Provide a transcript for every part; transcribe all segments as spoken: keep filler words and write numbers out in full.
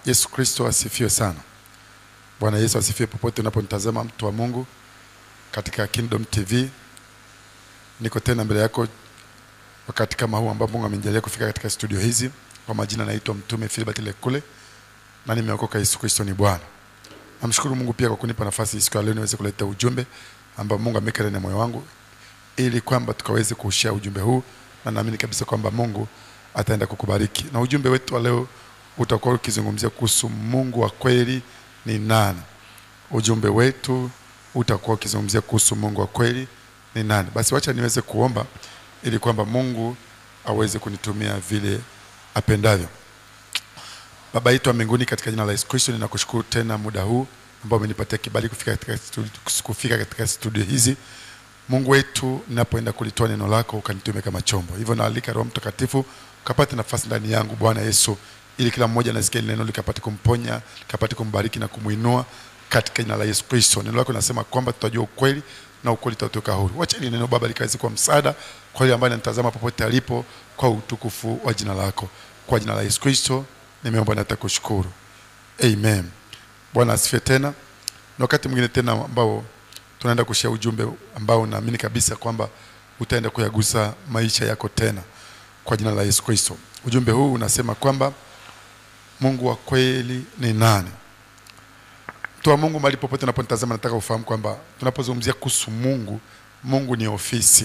Yesu Kristo asifiwe sana. Bwana Yesu asifiwe popote unaponitazama mtu wa Mungu katika Kingdom T V. Niko tena mbele yako wakati kama huu ambapo Mungu amenijalia kufika katika studio hizi. Kwa majina naitwa Mtume Philbert Lekule na nimeokoka. Yesu Kristo ni Bwana. Namshukuru Mungu pia kwa kunipa nafasi siku ya leo niweze kuleta ujumbe ambao Mungu ameweka ndani ya moyo wangu ili kwamba tukaweze kushare ujumbe huu, na naamini kabisa kwamba Mungu ataenda kukubariki. Na ujumbe wetu wa leo utakuwa ukizungumzia kuhusu Mungu wa kweli ni nani. Ujumbe wetu utakuwa ukizungumzia kuhusu Mungu wa kweli ni nani. Basi wacha niweze kuomba ili kwamba Mungu aweze kunitumia vile apendavyo. Baba yetu wa mbinguni, katika jina la Yesu Kristo ninakushukuru tena muda huu ambao umenipatia kibali kufika katika studio, kufika katika studio hizi. Mungu wetu, ninapoenda kulitoa neno lako ukanitume kama chombo. Hivyo naalika Roho Mtakatifu kapate nafasi ndani yangu Bwana Yesu, ili kila mmoja anasikia neno likapate kumponya, likapate kumbariki na kumuinua katika jina la Yesu Kristo. Neno lako linasema kwamba tutajua ukweli na ukweli utatuweka huru. Wacha ni neno Baba likaweze kuwa msaada kwa yule ambaye anatazama popote alipo, kwa utukufu wa jina lako. Kwa jina la Yesu Kristo nimeomba na nitakushukuru. Amen. Bwana asifiwe tena. Na wakati mwingine tena ambao tunaenda kushare ujumbe ambao naamini kabisa kwamba utaenda kuyagusa maisha yako tena kwa jina la Yesu Kristo. Ujumbe huu unasema kwamba Mungu wa kweli ni nani? Mtu wa Mungu, mahali popote unaponitazama, nataka ufahamu kwamba tunapozungumzia kuhusu Mungu, Mungu ni ofisi.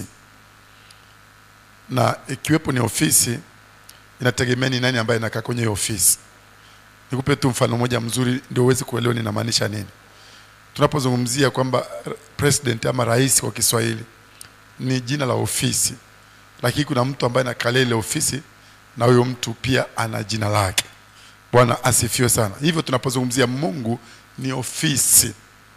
Na ikiwepo ni ofisi, inategemea ni nani ambaye anakaa kwenye ofisi. Nikupe tu mfano mmoja mzuri ndio uweze kuelewa ninamaanisha nini. Tunapozungumzia kwamba president ama rais kwa Kiswahili ni jina la ofisi, lakini kuna mtu ambaye anakalia ile ofisi na huyo mtu pia ana jina lake. Bwana asifiwe sana. Hivyo tunapozungumzia Mungu ni ofisi,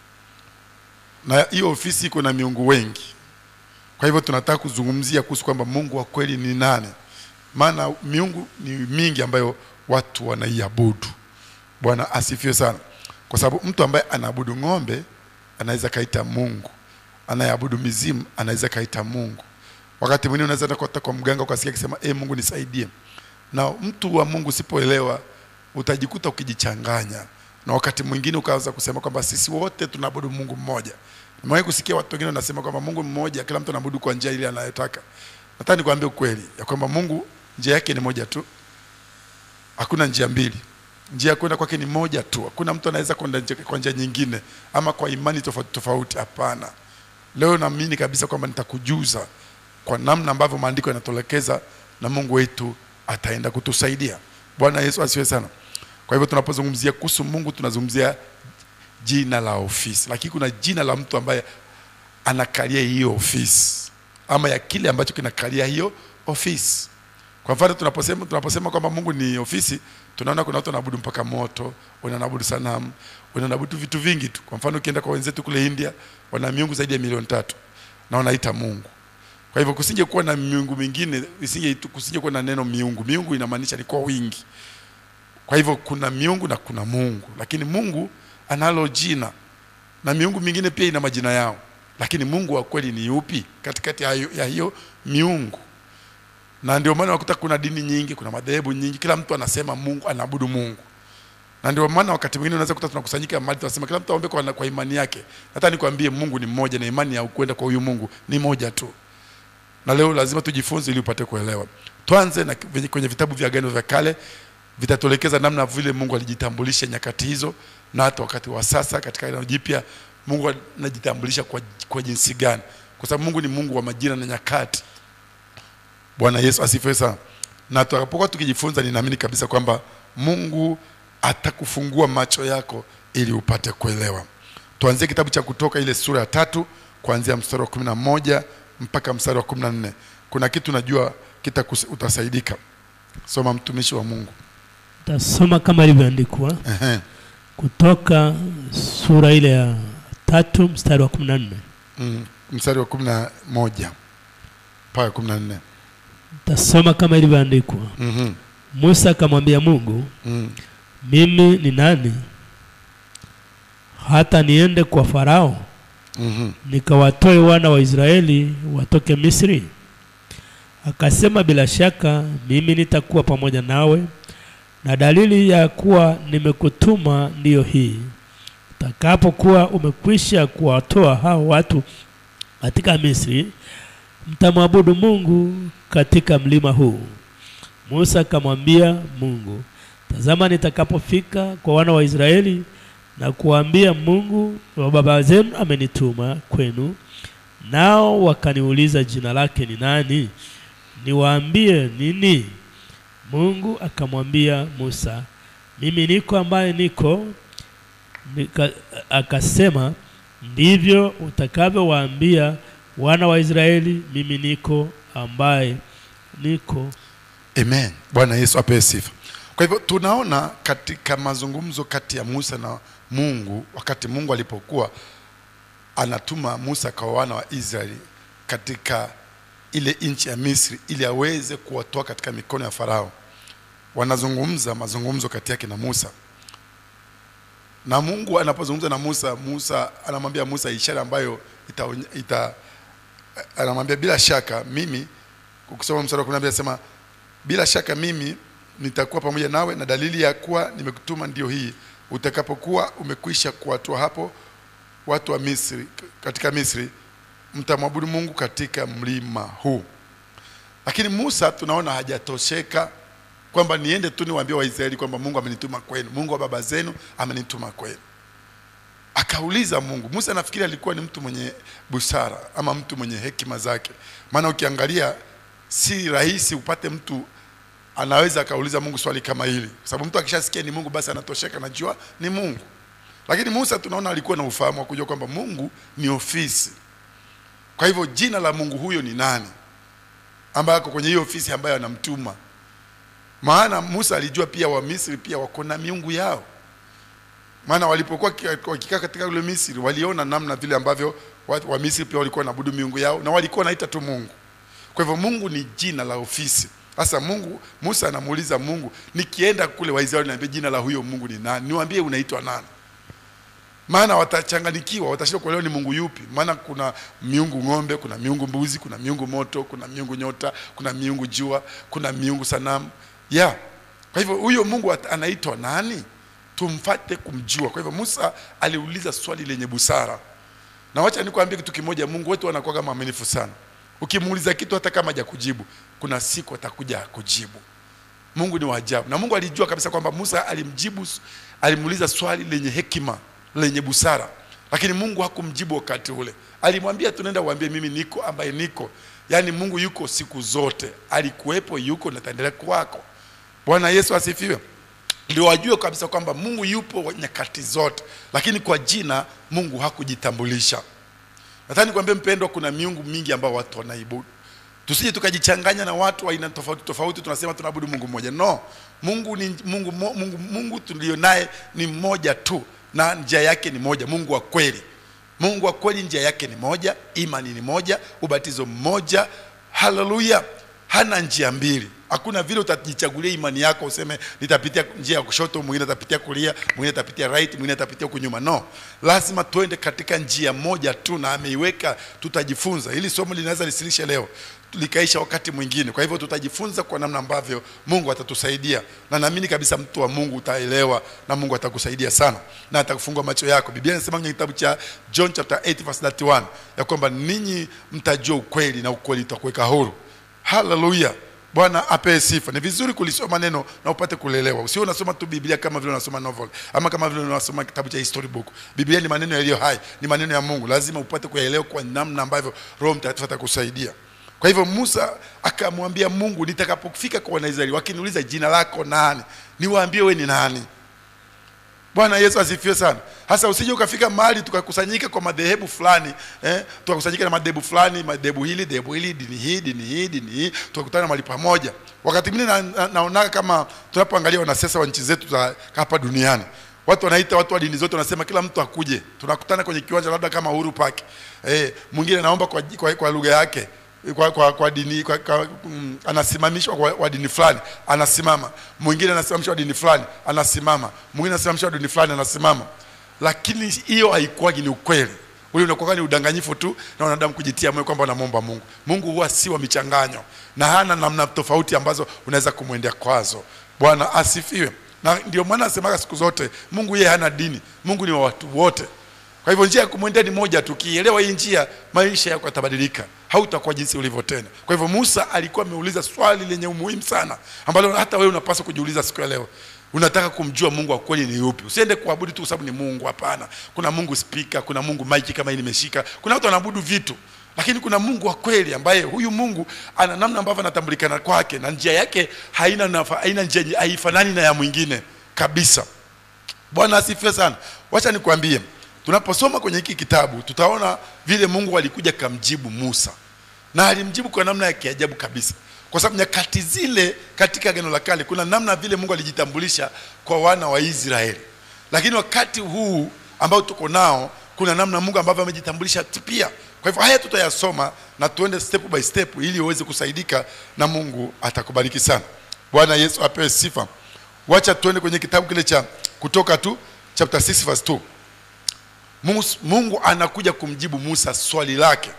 na hiyo ofisi iko na miungu wengi. Kwa hivyo tunataka kuzungumzia kuhusu kwamba Mungu wa kweli ni nani, maana miungu ni mingi ambayo watu wanaiabudu. Bwana asifiwe sana. Kwa sababu mtu ambaye anaabudu ng'ombe anaweza kaita Mungu, anayeabudu mizimu anaweza kaita Mungu. Wakati mwingine unaweza kwenda kwa mganga ukasikia akisema eh, Mungu nisaidie. Na mtu wa Mungu usipoelewa utajikuta ukijichanganya, na wakati mwingine ukaanza kusema kwamba sisi wote tunaabudu Mungu mmoja. Nimewahi kusikia watu wengine wanasema kwamba Mungu mmoja, kila mtu anaabudu kwa njia ile anayotaka. Nataka nikwambie ukweli ya kwamba Mungu njia yake ni moja tu. Hakuna njia mbili. Njia kwenda kwake ni moja tu. Hakuna mtu anaweza kwenda kwa njia nyingine ama kwa imani tofauti tofauti, hapana. Leo naamini kabisa kwamba nitakujuza kwa namna ambavyo maandiko yanatolekeza, na Mungu wetu ataenda kutusaidia. Bwana Yesu asifiwe sana. Kwa hivyo tunapozungumzia kuhusu Mungu tunazungumzia jina la ofisi, lakini kuna jina la mtu ambaye anakalia hiyo ofisi ama ya kile ambacho kinakalia hiyo ofisi. Kwa mfano tunaposema tunaposema kwamba Mungu ni ofisi, tunaona kuna watu wanaabudu mpaka moto, wanaabudu sanamu, wanaabudu vitu vingi tu. Kwa mfano ukienda kwa wenzetu kule India, wana miungu zaidi ya milioni tatu na wanaita Mungu. Kwa hivyo kusinge kuwa na miungu mingine, isinge kusinge kuwa na neno miungu. Miungu inamaanisha ni kwa wingi. Kwa hivyo kuna miungu na kuna Mungu, lakini Mungu analo jina, na miungu mingine pia ina majina yao. Lakini Mungu wa kweli ni yupi katikati ya hiyo miungu? Na ndio maana wakuta kuna dini nyingi, kuna madhehebu nyingi, kila mtu anasema Mungu, anaabudu Mungu. Na ndio maana wakati mwingine unaweza kukuta tunakusanyika mahali tunasema kila mtu aombe kwa, kwa imani yake. Hata nikwambie Mungu ni mmoja, na imani ya kwenda kwa huyu Mungu ni moja tu. Na leo lazima tujifunze ili upate kuelewa. Tuanze na kwenye vitabu vya Agano vya Kale, vitatolekeza namna vile Mungu alijitambulisha nyakati hizo, na hata wakati wa sasa katika Agano Jipya Mungu anajitambulisha kwa, kwa jinsi gani, kwa sababu Mungu ni Mungu wa majira na nyakati. Bwana Yesu asifiwe sana. Na tutakapokuwa tukijifunza, ninaamini kabisa kwamba Mungu atakufungua macho yako ili upate kuelewa. Tuanzie kitabu cha Kutoka ile sura ya tatu kuanzia mstari wa kumi na moja mpaka mstari wa kumi na nne. Kuna kitu najua kita utasaidika. Soma mtumishi wa Mungu. Tasoma kama ilivyoandikwa. Ehe. Kutoka sura ile ya tatu mstari wa kumi na nne. Mm, mstari wa kumi na moja mpaka kumi na nne. Tasoma kama ilivyoandikwa. Mhm. Musa akamwambia Mungu, mm. mimi ni nani hata niende kwa Farao, mm-hmm. nikawatoe wana wa Israeli watoke Misri? Akasema, bila shaka mimi nitakuwa pamoja nawe, na dalili ya kuwa nimekutuma ndiyo hii: utakapokuwa umekwisha kuwatoa hao watu katika Misri, mtamwabudu Mungu katika mlima huu. Musa akamwambia Mungu, tazama, nitakapofika kwa wana wa Israeli na kuambia, Mungu wa baba zenu amenituma kwenu, nao wakaniuliza jina lake ni nani, niwaambie nini? Mungu akamwambia Musa, mimi niko ambaye niko. Nika, akasema, ndivyo utakavyowaambia wana wa Israeli, mimi niko ambaye niko. Amen. Bwana Yesu apewe sifa. Kwa hivyo tunaona katika mazungumzo kati ya Musa na Mungu, wakati Mungu alipokuwa anatuma Musa kwa wana wa Israeli katika ile nchi ya Misri ili aweze kuwatoa katika mikono ya Farao, wanazungumza mazungumzo kati yake na Musa. Na Mungu anapozungumza na Musa, Musa anamwambia Musa ishara ambayo ita, ita anamwambia bila shaka mimi, ukisoma mstari wa kumi na mbili anasema bila shaka mimi nitakuwa pamoja nawe, na dalili ya kuwa nimekutuma ndio hii: utakapokuwa umekwisha kuwatoa hapo watu wa Misri katika Misri, mtamwabudu Mungu katika mlima huu. Lakini Musa tunaona hajatosheka kwamba niende tu niwaambie Waisraeli kwamba Mungu amenituma kwenu, Mungu wa baba zenu amenituma kwenu. Akauliza Mungu. Musa nafikiri alikuwa ni mtu mwenye busara ama mtu mwenye hekima zake. Maana ukiangalia si rahisi upate mtu anaweza akauliza Mungu swali kama hili. Kwa sababu mtu akishasikia ni Mungu basi anatosheka, najua ni Mungu. Lakini Musa tunaona alikuwa na ufahamu wa kujua kwamba Mungu ni ofisi. Kwa hivyo jina la Mungu huyo ni nani ambaye ako kwenye hiyo ofisi ambayo anamtuma? Maana Musa alijua pia wa Misri pia wako na miungu yao. Maana walipokuwa wakikaa katika ule Misri waliona namna vile ambavyo wa Misri pia walikuwa wanaabudu miungu yao na walikuwa wanaita tu Mungu. Kwa hivyo Mungu ni jina la ofisi. Sasa Mungu, Musa anamuuliza Mungu, nikienda kule Waisraeli niambie jina la huyo Mungu ni nani? Niwaambie unaitwa nani? Maana watachanganikiwa, watashindwa kuelewa ni Mungu yupi. Maana kuna miungu ng'ombe, kuna miungu mbuzi, kuna miungu moto, kuna miungu nyota, kuna miungu jua, kuna miungu sanamu. Ya. Yeah. Kwa hivyo huyo Mungu anaitwa nani? Tumfate kumjua. Kwa hivyo Musa aliuliza swali lenye busara. Na wacha nikwambie kitu kimoja, Mungu wetu anakuwa kama mwaminifu sana. Ukimuuliza kitu hata kama hajakujibu, kuna siku atakuja kujibu. Mungu ni wa ajabu. Na Mungu alijua kabisa kwamba Musa alimjibu, alimuuliza swali lenye hekima, lenye busara. Lakini Mungu hakumjibu wakati ule. Alimwambia tunaenda uambie mimi niko ambaye niko. Yaani Mungu yuko siku zote. Alikuwepo, yuko na ataendelea kuwako. Bwana Yesu asifiwe. Ndio wajue kabisa kwamba Mungu yupo nyakati zote. Lakini kwa jina Mungu hakujitambulisha. Nataka nikwambie mpendwa, kuna miungu mingi ambao watu wanaibudu. Tusije tukajichanganya na watu wa aina tofauti tofauti tunasema tunaabudu Mungu mmoja. No. Mungu ni Mungu Mungu Mungu tulio naye ni mmoja tu na njia yake ni moja, Mungu wa kweli. Mungu wa kweli njia yake ni moja, imani ni moja, ubatizo mmoja. Haleluya. Hana njia mbili. Hakuna vile utajichagulia imani yako useme nitapitia njia ya kushoto, mwingine atapitia kulia, mwingine atapitia right, mwingine atapitia huko nyuma. No. Lazima tuende katika njia moja tu na ameiweka, tutajifunza. Hili somo linaweza lisilishe leo, likaisha wakati mwingine. Kwa hivyo tutajifunza kwa namna ambavyo Mungu atatusaidia. Na naamini kabisa mtu wa Mungu utaelewa na Mungu atakusaidia sana na atakufungua macho yako. Biblia inasema kwenye kitabu cha John chapter eight verse thirty-one ya kwamba ninyi mtajua ukweli na ukweli utakuweka huru. Hallelujah. Bwana apewe sifa. Ni vizuri kulisoma neno na upate kulelewa. Usio unasoma tu Biblia kama vile unasoma novel ama kama vile unasoma kitabu cha history book. Biblia ni maneno yaliyo hai, ni maneno ya Mungu. Lazima upate kuyaelewa kwa namna ambavyo Roho Mtakatifu atakusaidia. Kwa hivyo Musa akamwambia Mungu, nitakapofika kwa Wanaisraeli wakiniuliza jina lako nani, niwaambie wewe ni nani. Bwana Yesu asifiwe sana. Hasa usije ukafika mahali tukakusanyika kwa madhehebu fulani, eh, tukakusanyika na madhehebu fulani, madhehebu hili, dhehebu hili, dini hii, dini hii, dini hii, tukakutana mahali pamoja. Wakati mwingine na, naona kama tunapoangalia wanasiasa wa nchi zetu za hapa duniani, watu wanaita watu wa dini zote, wanasema kila mtu akuje. Tunakutana kwenye kiwanja labda kama Uhuru Park. Eh, mwingine naomba kwa kwa, kwa lugha yake, kwa kwa, kwa dini kwa, kwa, um, anasimamishwa kwa wa dini fulani anasimama, mwingine anasimamishwa dini fulani anasimama, mwingine anasimamishwa dini fulani anasimama. Lakini hiyo haikuwa ni ukweli. Ule unakuwa ni udanganyifu tu na wanadamu kujitia moyo kwamba wanamuomba Mungu. Mungu huwa si wa michanganyo na hana namna tofauti ambazo unaweza kumwendea kwazo. Bwana asifiwe. Na ndio maana nasema siku zote Mungu yeye hana dini. Mungu ni wa watu wote. Kwa hivyo njia ya kumwendea ni moja tu. Ukielewa hii njia, maisha yako yatabadilika. Hautakuwa jinsi ulivyo tena. Kwa hivyo Musa alikuwa ameuliza swali lenye umuhimu sana ambalo hata wewe unapaswa kujiuliza siku ya leo. Unataka kumjua Mungu wa kweli ni yupi? Usiende kuabudu tu kwa sababu ni Mungu, hapana. Kuna Mungu speaker, kuna Mungu mic kama hii nimeshika. Kuna watu wanaabudu vitu. Lakini kuna Mungu wa kweli ambaye huyu Mungu ana namna ambavyo anatambulikana kwake na njia yake haina nafa, haina njia haifanani na ya mwingine kabisa. Bwana asifiwe sana. Wacha nikwambie, tunaposoma kwenye hiki kitabu tutaona vile Mungu alikuja kumjibu Musa. Na alimjibu kwa namna ya kiajabu kabisa. Kwa sababu nyakati zile katika Agano la Kale kuna namna vile Mungu alijitambulisha kwa wana wa Israeli. Lakini wakati huu ambao tuko nao kuna namna Mungu ambavyo amejitambulisha pia. Kwa hivyo haya tutayasoma na tuende step by step ili uweze kusaidika na Mungu atakubariki sana. Bwana Yesu apewe sifa. Wacha tuende kwenye kitabu kile cha Kutoka tu chapter six verse two. Mungu, Mungu anakuja kumjibu Musa swali lake.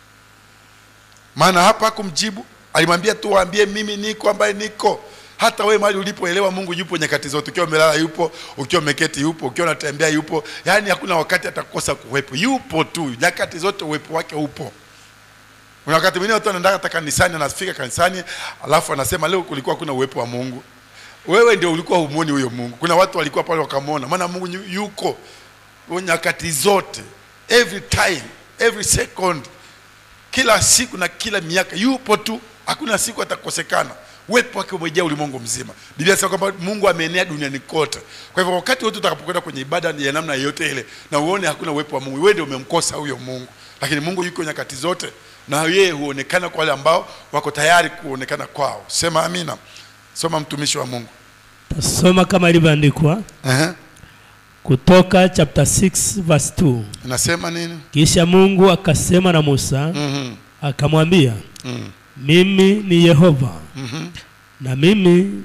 Maana hapa kumjibu, alimwambia tu waambie mimi niko ambaye niko. Hata wewe mahali ulipoelewa Mungu yupo nyakati zote. Ukiwa umelala yupo, ukiwa umeketi yupo, ukiwa unatembea yupo. Yaani hakuna wakati atakosa kuwepo. Yupo tu, nyakati zote uwepo wake upo. Kuna wakati mwingine watu wanaenda kanisani, anafika kanisani, alafu anasema leo kulikuwa kuna uwepo wa Mungu. Wewe ndio ulikuwa humuoni huyo Mungu. Kuna watu walikuwa pale wakamwona. Maana Mungu yuko nyakati zote, every time, every second, kila siku na kila miaka yupo tu. Hakuna siku atakosekana. Uwepo wake umejaa ulimwengu mzima. Biblia inasema kwamba Mungu ameenea duniani kote. Kwa hivyo wakati wote utakapokwenda kwenye ibada ya namna yote ile na uone hakuna uwepo wa Mungu, wewe ndio umemkosa huyo Mungu. Lakini Mungu yuko nyakati zote na yeye huonekana kwa wale ambao wako tayari kuonekana kwao. Sema amina. Soma mtumishi wa Mungu. Tasoma kama ilivyoandikwa. Eh. Uh-huh. Kutoka chapter six verse two. Inasema nini? Kisha Mungu akasema na Musa, mm-hmm. akamwambia, mm. mimi ni Yehova. Mm-hmm. Na mimi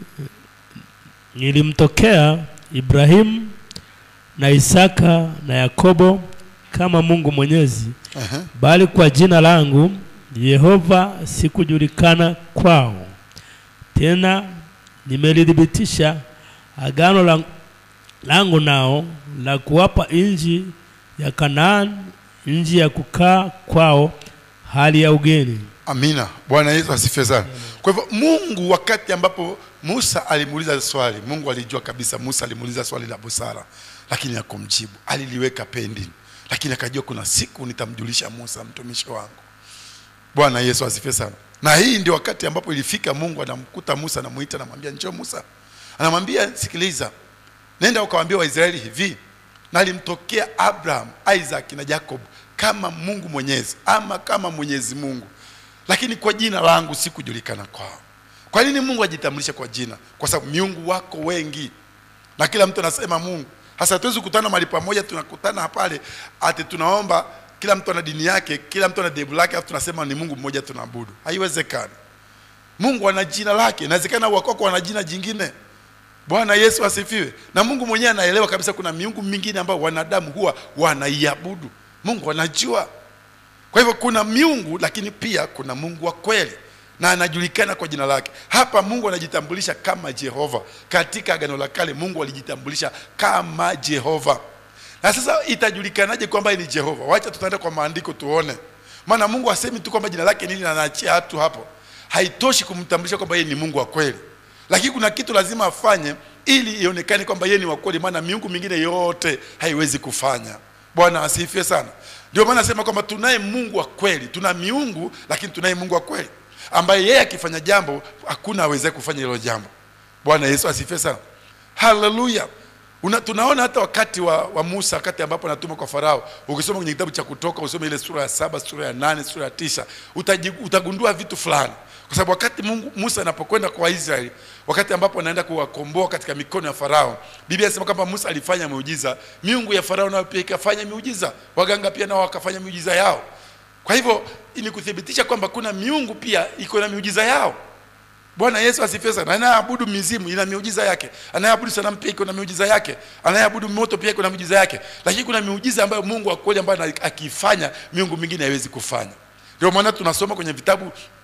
nilimtokea Ibrahimu na Isaka na Yakobo kama Mungu Mwenyezi. Uh-huh. Bali kwa jina langu Yehova sikujulikana kwao. Tena nimelithibitisha agano langu, langu nao la kuwapa nchi ya Kanaani, nchi ya kukaa kwao hali ya ugeni. Amina. Bwana Yesu asifiwe sana. Kwa hivyo Mungu wakati ambapo Musa alimuuliza swali, Mungu alijua kabisa Musa alimuuliza swali la busara, lakini hakumjibu. Aliliweka pending. Lakini akajua kuna siku nitamjulisha Musa mtumishi wangu. Bwana Yesu asifiwe sana. Na hii ndio wakati ambapo ilifika Mungu anamkuta Musa, anamuita, anamwambia njoo Musa. Anamwambia sikiliza, nenda ukawaambia Waisraeli hivi, na alimtokea Abraham, Isaac na Jacob kama Mungu Mwenyezi ama kama Mwenyezi Mungu. Lakini kwa jina langu sikujulikana kwao. Kwa nini Mungu ajitambulisha kwa jina? Kwa sababu miungu wako wengi. Na kila mtu anasema Mungu. Hasa hatuwezi kukutana mahali pamoja tunakutana pale ati tunaomba kila mtu ana dini yake, kila mtu ana dhehebu lake, afu tunasema ni Mungu mmoja tunaabudu. Haiwezekani. Mungu ana jina lake. Inawezekana wako ana jina jingine. Bwana Yesu asifiwe. Na Mungu mwenyewe anaelewa kabisa kuna miungu mingine ambayo wanadamu huwa wanaiabudu. Mungu anajua. Kwa hivyo kuna miungu lakini pia kuna Mungu wa kweli na anajulikana kwa jina lake. Hapa Mungu anajitambulisha kama Jehova. Katika Agano la Kale Mungu alijitambulisha kama Jehova. Na sasa itajulikanaje kwamba ni Jehova? Wacha tutaenda kwa maandiko tuone. Maana Mungu asemi tu kwamba jina lake nini na anaachia watu hapo. Haitoshi kumtambulisha kwamba yeye ni Mungu wa kweli. Lakini kuna kitu lazima afanye ili ionekane kwamba yeye ni wa kweli, maana miungu mingine yote haiwezi kufanya. Bwana asifiwe sana. Ndio maana nasema kwamba tunaye Mungu wa kweli. Tuna miungu lakini tunaye Mungu wa kweli ambaye yeye akifanya jambo hakuna aweze kufanya hilo jambo. Bwana Yesu asifiwe sana. Haleluya. Una, tunaona hata wakati wa, wa Musa, wakati ambapo anatuma kwa Farao, ukisoma kwenye kitabu cha Kutoka, usome ile sura ya saba, sura ya nane, sura ya tisa, utagundua vitu fulani. Kwa sababu wakati Mungu, Musa anapokwenda kwa Israeli, wakati ambapo anaenda kuwakomboa katika mikono ya Farao, Biblia inasema kwamba Musa alifanya miujiza. Miungu ya Farao nayo pia ikafanya miujiza. Waganga pia nao wakafanya miujiza yao. Kwa hivyo ili kuthibitisha kwamba kuna miungu pia iko na miujiza yao. Bwana Yesu asifiwe sana. Anayeabudu mizimu ina miujiza yake. Anayeabudu sanamu pia iko na miujiza yake. Anayeabudu moto pia iko na miujiza yake. Lakini kuna miujiza ambayo Mungu akweli ambayo akifanya miungu mingine haiwezi kufanya. Ndio maana tunasoma kwenye vitabu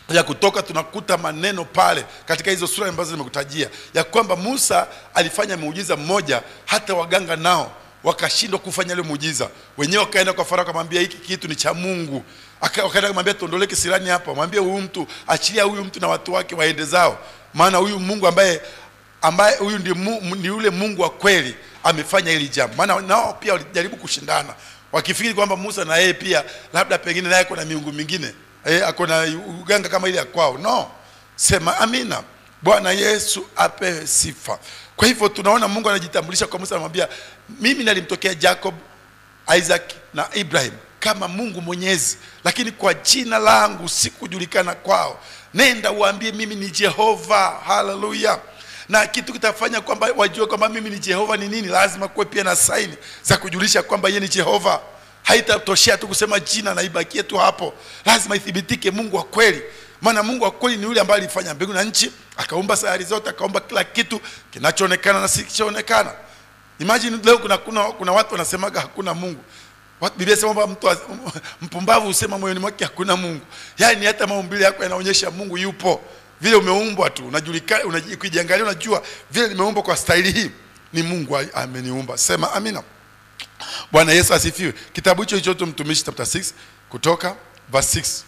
ya Kutoka tunakuta maneno pale katika hizo sura ambazo nimekutajia ya kwamba Musa alifanya muujiza mmoja, hata waganga nao wakashindwa kufanya ile muujiza. Wenyewe wakaenda kwa Farao akamwambia hiki kitu ni cha Mungu. Akaenda kumwambia tuondolee kisirani hapa, mwambie huyu mtu, achilia huyu mtu na watu wake waende zao, maana huyu Mungu ambaye ambaye huyu ndiye ni yule Mungu wa kweli amefanya hili jambo. Maana nao pia walijaribu kushindana wakifikiri kwamba Musa na yeye pia labda pengine naye kuna miungu mingine, eh, akona uganga kama ile ya kwao. No, sema amina. Bwana Yesu ape sifa. Kwa hivyo tunaona Mungu anajitambulisha kwa Musa, anamwambia mimi nalimtokea Jacob, Isaac na Ibrahim kama Mungu Mwenyezi, lakini kwa jina langu sikujulikana kwao. Nenda uambie mimi ni Jehova. Haleluya. Na kitu kitafanya kwamba wajue kwamba mimi ni Jehova ni nini? Lazima kuwe pia na saini za kujulisha kwamba yeye ni Jehova. Haitatoshea tu kusema jina na ibakie tu hapo. Lazima ithibitike Mungu wa kweli. Maana Mungu wa kweli ni yule ambaye alifanya mbingu na nchi, akaumba sayari zote, akaumba kila kitu kinachoonekana na kisichoonekana. Imagine leo kuna kuna, kuna watu wanasemaga hakuna Mungu. Watu Biblia inasema mtu mpumbavu usema moyoni mwake hakuna Mungu. Yaani hata maumbile yako yanaonyesha Mungu yupo. Vile umeumbwa tu, unajulikana, unajiangalia, unajua vile nimeumbwa kwa staili hii ni Mungu ameniumba. Sema amina. Bwana Yesu asifiwe. Kitabu hicho hicho mtumishi chapter six Kutoka verse six.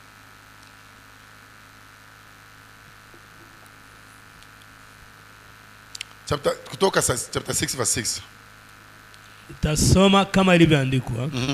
Chapter Kutoka chapter six verse six. Itasoma kama ilivyoandikwa. Mhm.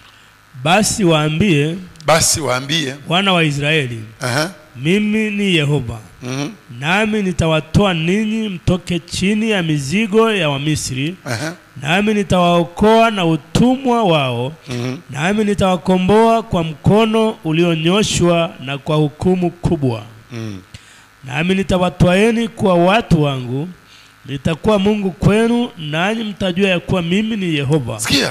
Basi waambie, basi waambie wana wa Israeli, aha, mimi ni Yehova. Mhm. Nami nitawatoa ninyi mtoke chini ya mizigo ya Wamisri. Aha. Nami nitawaokoa na utumwa wao. Mhm. Nami nitawakomboa kwa mkono ulionyoshwa na kwa hukumu kubwa. Mhm. Nami nitawatwaeni kuwa watu wangu, nitakuwa Mungu kwenu, nanyi mtajua ya kuwa mimi ni Yehova. Sikia,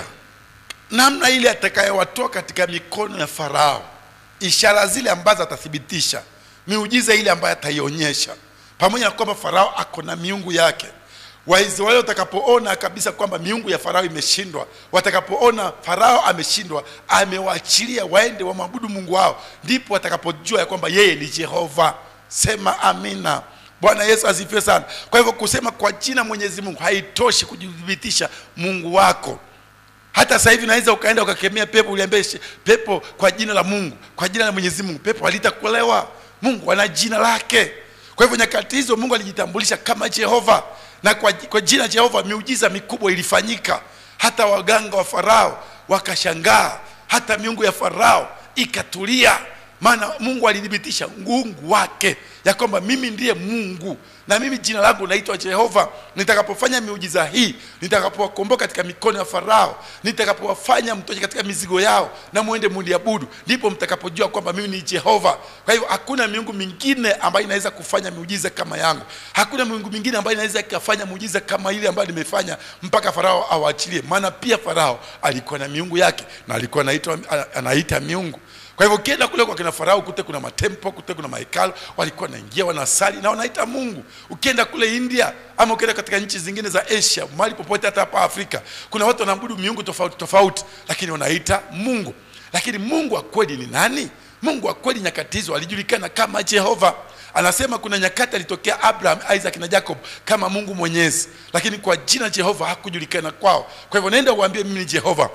namna ile atakayewatoa katika mikono ya Farao, ishara zile ambazo atathibitisha, miujiza ile ambayo ataionyesha, pamoja na kwamba Farao ako na miungu yake. Waisraeli watakapoona kabisa kwamba miungu ya Farao imeshindwa, watakapoona Farao ameshindwa, amewaachilia waende wamwabudu Mungu wao, ndipo watakapojua ya kwamba yeye ni Jehova. Sema amina. Bwana Yesu asifiwe sana. Kwa hivyo kusema kwa jina Mwenyezi Mungu haitoshi kujidhibitisha Mungu wako. Hata sasa hivi naweza ukaenda ukakemea pepo, uliambie pepo kwa jina la Mungu, kwa jina la Mwenyezi Mungu, pepo halitakuelewa. Mungu ana jina lake. Kwa hivyo nyakati hizo Mungu alijitambulisha kama Jehova, na kwa, kwa jina Jehova miujiza mikubwa ilifanyika. Hata waganga wa Farao wakashangaa, hata miungu ya Farao ikatulia, maana Mungu alidhibitisha uungu wake ya kwamba mimi ndiye Mungu na mimi jina langu naitwa Jehova. Nitakapofanya miujiza hii, nitakapowakomboa katika mikono ya Farao, nitakapowafanya mtoke katika mizigo yao na muende muniabudu, ndipo mtakapojua kwamba mimi ni Jehova. Kwa hivyo hakuna miungu mingine ambayo inaweza kufanya miujiza kama yangu. Hakuna miungu mingine ambayo inaweza kufanya miujiza kama ile ambayo nimefanya mpaka Farao awaachilie. Maana pia Farao alikuwa na miungu yake na alikuwa anaitwa anaita miungu. Kwa hivyo ukienda kule kwa kina Farao kute kuna matempo, kute kuna mahekalu, walikuwa wanaingia wanasali na wanaita Mungu. Ukienda kule India ama ukienda katika nchi zingine za Asia, mahali popote hata hapa Afrika, kuna watu wanaabudu miungu tofauti tofauti, lakini wanaita Mungu. Lakini Mungu wa kweli ni nani? Mungu wa kweli nyakati hizo alijulikana kama Jehova. Anasema kuna nyakati alitokea Abraham, Isaac na Jacob kama Mungu Mwenyezi, lakini kwa jina Jehova hakujulikana kwao. Kwa hivyo nenda uambie mimi ni Jehova,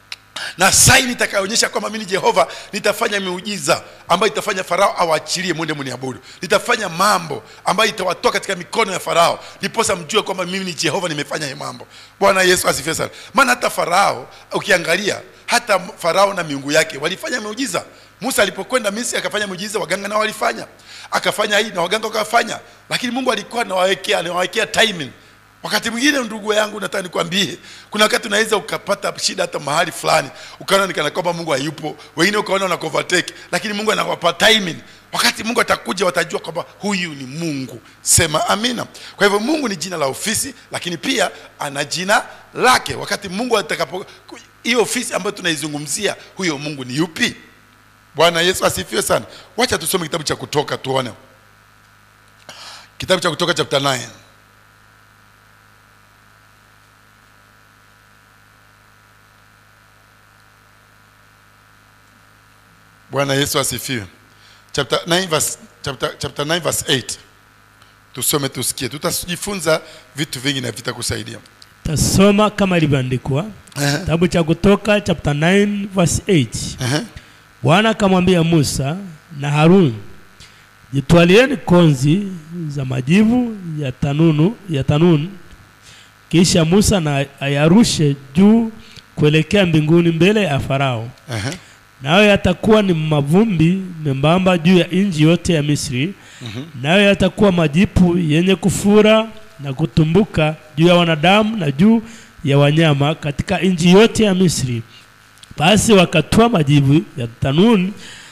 na saini nitakayoonyesha kwamba mimi ni Jehova, nitafanya miujiza ambayo itafanya Farao awaachilie mwende mniabudu. Nitafanya mambo ambayo itawatoa katika mikono ya Farao, niposa mjue kwamba mimi ni Jehova, nimefanya hii mambo. Bwana Yesu asifiwe sana. Maana hata Farao ukiangalia, hata Farao na miungu yake walifanya miujiza. Musa alipokwenda Misri akafanya miujiza, waganga nao walifanya. Akafanya hii na waganga wakafanya, lakini Mungu alikuwa anawawekea anawawekea timing. Wakati mwingine ndugu yangu nataka nikwambie, kuna wakati unaweza ukapata shida hata mahali fulani, ukaona nikana kwamba Mungu hayupo, wengine ukaona una overtake, lakini Mungu anawapa timing. Wakati Mungu atakuja watajua kwamba huyu ni Mungu. Sema amina. Kwa hivyo Mungu ni jina la ofisi, lakini pia ana jina lake. Wakati Mungu atakapo, hiyo ofisi ambayo tunaizungumzia, huyo Mungu ni yupi? Bwana Yesu asifiwe sana. Wacha tusome kitabu cha Kutoka tuone. Kitabu cha Kutoka chapter nine. Bwana Yesu asifiwe. chapter nine verse chapter chapter nine verse eight. Tusome tusikie. Tutajifunza vitu vingi na vitakusaidia. Tasoma kama ilivyoandikwa. Kitabu uh -huh. cha Kutoka chapter nine verse eight. Uh -huh. Bwana akamwambia Musa na Harun, jitwalieni konzi za majivu ya tanunu ya tanunu, kisha Musa na ayarushe juu kuelekea mbinguni mbele ya Farao. Uh -huh. Nayo yatakuwa ni mavumbi membamba juu ya nchi yote ya Misri. Uh -huh. Nayo yatakuwa majipu yenye kufura na kutumbuka juu ya wanadamu na juu ya wanyama katika nchi yote ya Misri. Basi wakatoa majivu ya tanuni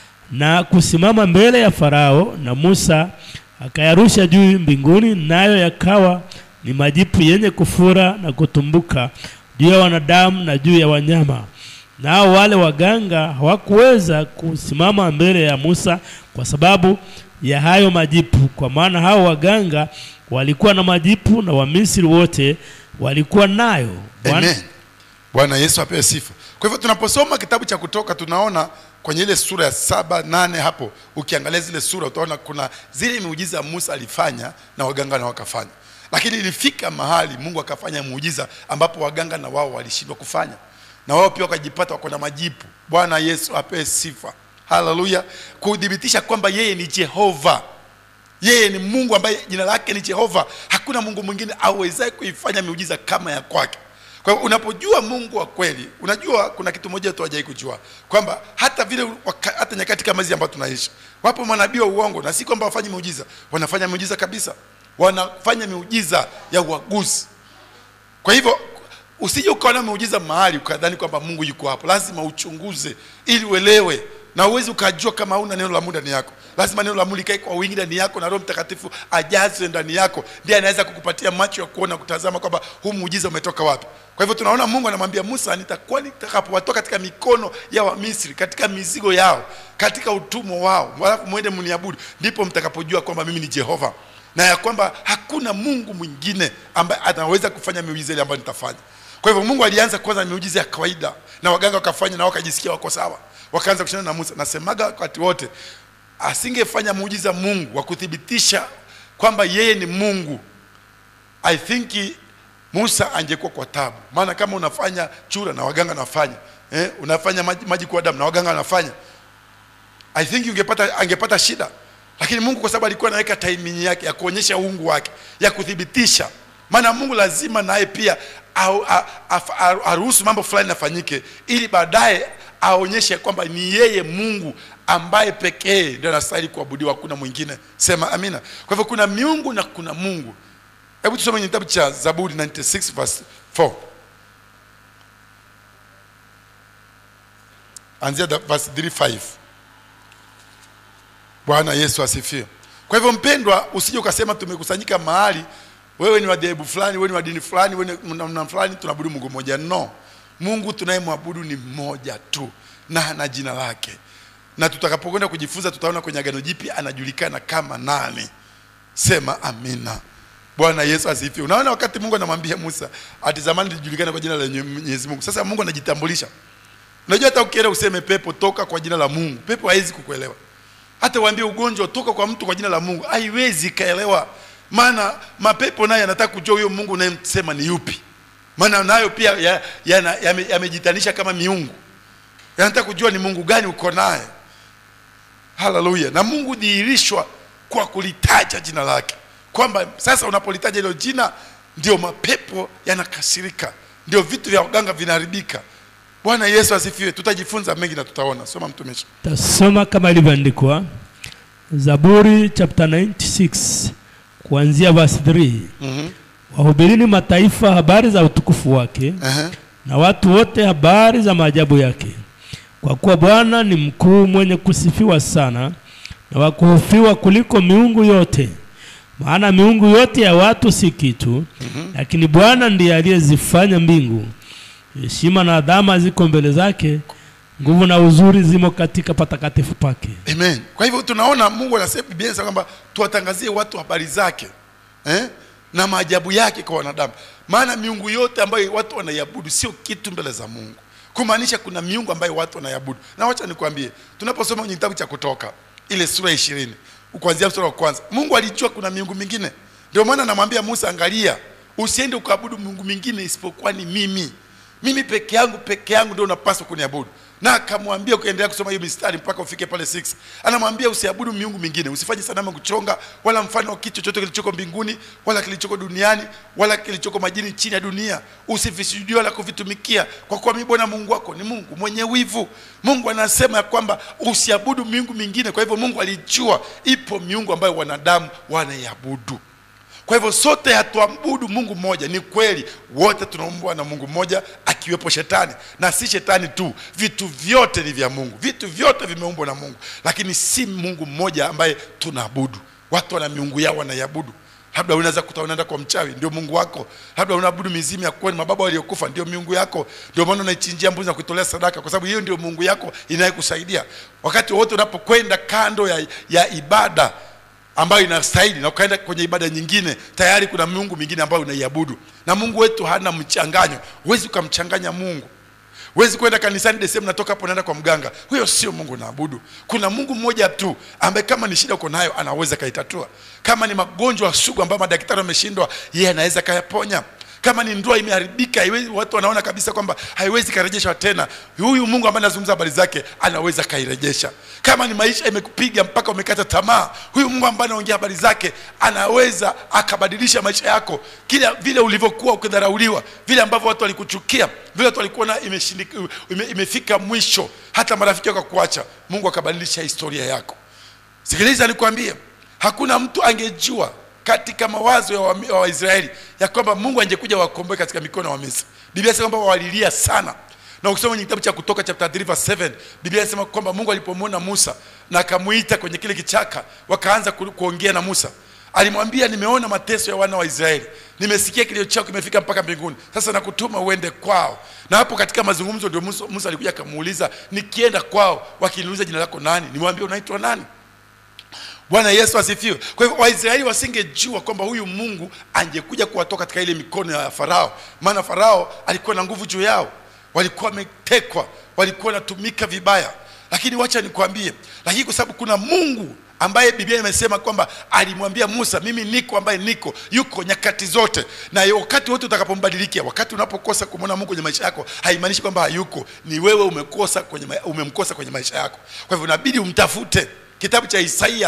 na kusimama mbele ya Farao, na Musa akayarusha juu mbinguni, nayo yakawa ni majipu yenye kufura na kutumbuka juu ya wanadamu na juu ya wanyama. Nao wale waganga hawakuweza kusimama mbele ya Musa kwa sababu ya hayo majipu, kwa maana hao waganga walikuwa na majipu na Wamisri wote walikuwa nayo. Amen. Bwana Yesu apewe sifa. Kwa hivyo tunaposoma kitabu cha Kutoka tunaona kwenye ile sura ya saba, nane hapo, ukiangalia zile sura utaona kuna zile miujiza Musa alifanya na waganga na wakafanya. Lakini ilifika mahali Mungu akafanya muujiza ambapo waganga na wao walishindwa kufanya. Na wao pia wakajipata wako na majipu. Bwana Yesu apewe sifa. Haleluya. Kudhibitisha kwamba yeye ni Jehova. Yeye ni Mungu ambaye jina lake ni Jehova. Hakuna Mungu mwingine awezaye kuifanya miujiza kama ya kwake. Kwa hiyo unapojua Mungu wa kweli, unajua kuna kitu moja tu hajai kujua, kwamba hata vile hata nyakati kama hizi ambazo tunaishi, wapo manabii wa uongo, na si kwamba wafanye miujiza, wanafanya miujiza kabisa. Wanafanya miujiza ya uaguzi. Kwa hivyo usije ukaona miujiza mahali ukadhani kwamba Mungu yuko hapo. Lazima uchunguze ili uelewe, na uweze ukajua kama una neno la Mungu ndani yako. Lazima neno la Mungu likae kwa wingi ndani yako, na Roho Mtakatifu ajaze ndani yako, ndiye anaweza kukupatia macho ya kuona, kutazama kwamba huu muujiza umetoka wapi. Kwa hivyo tunaona Mungu anamwambia Musa, nitakuwa nitakapowatoa katika mikono ya Wamisri, katika mizigo yao, katika utumwa wao, halafu muende mniabudu, ndipo mtakapojua kwamba mimi ni Jehova, na ya kwamba hakuna Mungu mwingine ambaye anaweza kufanya miujiza ile ambayo nitafanya. Kwa hivyo Mungu alianza kwanza miujiza ya kawaida, na waganga wakafanya na wakajisikia wako sawa. Wakaanza kushindana na Musa. Nasemaga wakati wote, asingefanya muujiza Mungu wa kuthibitisha kwamba yeye ni Mungu, I think Musa angekuwa kwa tabu. Maana kama unafanya chura na waganga nafanya, eh, unafanya maji, maji kwa damu na waganga nafanya, I think ungepata angepata shida. Lakini Mungu kwa sababu alikuwa anaweka timing yake ya kuonyesha uungu wake, ya kuthibitisha. Maana Mungu lazima naye pia aruhusu mambo fulani nafanyike, ili baadaye aonyeshe kwamba ni yeye Mungu ambaye pekee ndio anastahili kuabudiwa, hakuna mwingine. Sema amina. Kwa hivyo kuna miungu na kuna Mungu. Hebu tusome kitabu cha Zaburi ninety-six verse four. Anzia verse three five. Bwana Yesu asifiwe. Kwa hivyo mpendwa, usije ukasema tumekusanyika mahali, wewe ni wa dhehebu fulani, wewe ni wa dini fulani, wewe ni namna fulani, tunaabudu Mungu mmoja. No. Mungu tunayemwabudu ni mmoja tu, na ana jina lake. Na tutakapokwenda kujifunza tutaona kwenye Agano Jipya anajulikana kama nani. Sema amina. Bwana Yesu asifiwe. Unaona wakati Mungu anamwambia Musa, ati zamani tulijulikana kwa jina la Mwenyezi Mungu. Sasa Mungu anajitambulisha. Unajua hata ukienda useme pepo toka kwa jina la Mungu, pepo haiwezi kukuelewa. Hata uambie ugonjwa toka kwa mtu kwa jina la Mungu, haiwezi kaelewa. Maana mapepo naye anataka kujua huyo Mungu unayemsema ni yupi. Maana nayo pia yamejitanisha ya, ya kama miungu. Yanataka kujua ni Mungu gani uko naye. Haleluya. Na Mungu dhihirishwa kwa kulitaja jina lake. Kwamba sasa unapolitaja hilo jina ndio mapepo yanakasirika, ndio vitu vya waganga vinaharibika. Bwana Yesu asifiwe. Tutajifunza mengi na tutaona. Soma mtumishi. Tasoma kama ilivyoandikwa Zaburi chapter ninety-six kuanzia verse three. Mhm. Wahubirini mataifa habari za utukufu wake, uh -huh. na watu wote habari za maajabu yake. Kwa kuwa Bwana ni mkuu, mwenye kusifiwa sana, na wakuhofiwa kuliko miungu yote. Maana miungu yote ya watu si kitu, uh -huh. lakini Bwana ndiye aliyezifanya mbingu. Heshima na adhama ziko mbele zake, nguvu na uzuri zimo katika patakatifu pake. Amen. Kwa hivyo tunaona Mungu anasema Biblia kwamba tuwatangazie watu habari zake, eh? na maajabu yake kwa wanadamu. Maana miungu yote ambayo watu wanaiabudu sio kitu mbele za Mungu. Kumaanisha kuna miungu ambayo watu wanaiabudu. Na wacha nikwambie, tunaposoma kwenye kitabu cha Kutoka, ile sura ishirini kuanzia mstari wa kwanza. Mungu alijua kuna miungu mingine. Ndio maana anamwambia Musa, angalia, usiende ukaabudu miungu mingine isipokuwa ni mimi. Mimi peke yangu peke yangu ndio unapaswa kuniabudu. Na akamwambia, kuendelea kusoma hiyo mistari mpaka ufike pale sita, anamwambia usiabudu miungu mingine, usifanye sanamu kuchonga wala mfano wa kitu chochote kilichoko mbinguni wala kilichoko duniani wala kilichoko majini chini ya dunia. Usivisujudia wala kuvitumikia, kwa kuwa mimi Bwana Mungu wako ni Mungu mwenye wivu. Mungu anasema ya kwamba usiabudu miungu mingine. Kwa hivyo Mungu alijua ipo miungu ambayo wanadamu wanaiabudu. Kwa hivyo sote hatuabudu Mungu mmoja. Ni kweli wote tunaumbwa na Mungu mmoja, akiwepo shetani. Na si shetani tu, vitu vyote ni vya Mungu. Vitu vyote vimeumbwa na Mungu, lakini si Mungu mmoja ambaye tunaabudu. Watu wana miungu yao wanaiabudu. Labda unaweza kuta unaenda kwa mchawi, ndio Mungu wako. Labda unaabudu mizimu ya kwenu, mababa waliokufa, ndio miungu yako. Ndio maana unaichinjia mbuzi na kuitolea sadaka, kwa sababu hiyo ndio Mungu yako inayekusaidia. Wakati wote unapokwenda kando ya, ya ibada ambayo inastahili na ukaenda kwenye ibada nyingine, tayari kuna miungu mingine ambayo unaiabudu. Na Mungu wetu hana mchanganyo. Huwezi ukamchanganya Mungu. Huwezi kwenda kanisani desem natoka hapo naenda kwa mganga. Huyo sio Mungu unaabudu. Kuna Mungu mmoja tu ambaye kama ni shida uko nayo anaweza kaitatua. Kama ni magonjwa sugu ambayo madaktari wameshindwa, yeye anaweza kayaponya. Kama ni ndoa imeharibika, watu wanaona kabisa kwamba haiwezi karejeshwa tena, huyu Mungu ambaye anazungumza habari zake anaweza kairejesha. Kama ni maisha imekupiga mpaka umekata tamaa, huyu Mungu ambaye anaongea habari zake anaweza akabadilisha maisha yako. Kila vile ulivyokuwa ukidharauliwa, vile ambavyo watu walikuchukia, vile watu walikuwa na imeshindika, ime, imefika mwisho, hata marafiki wakakuacha, Mungu akabadilisha historia yako. Sikiliza nikwambie, hakuna mtu angejua katika mawazo ya Waisraeli ya kwamba Mungu angekuja wakomboe katika mikono ya Misri. Biblia inasema kwamba walilia sana. Na ukisoma kwenye kitabu cha Kutoka chapter three verse seven, Biblia inasema kwamba Mungu alipomwona Musa na akamuita kwenye kile kichaka, wakaanza kuongea na Musa. Alimwambia, nimeona mateso ya wana wa Israeli, nimesikia kilio chao kimefika mpaka mbinguni, sasa nakutuma uende kwao. Na hapo katika mazungumzo ndio Musa, Musa alikuja akamuuliza, nikienda kwao wakiniuliza jina lako nani, nimwambie unaitwa nani? Bwana Yesu asifiwe. Kwa hivyo Waisraeli wasingejua kwamba huyu Mungu angekuja kuwatoa katika ile mikono ya Farao. Maana Farao alikuwa na nguvu juu yao. Walikuwa wametekwa, walikuwa wanatumika vibaya. Lakini wacha nikwambie, lakini kwa sababu kuna Mungu ambaye Biblia imesema kwamba alimwambia Musa, mimi niko ambaye niko, yuko nyakati zote. Na wakati wote utakapombadilikia, wakati unapokosa kumwona Mungu kwenye maisha yako, haimaanishi kwamba hayuko. Ni wewe umekosa kwenye umemkosa kwenye maisha yako. Kwa hivyo inabidi umtafute. Kitabu cha Isaia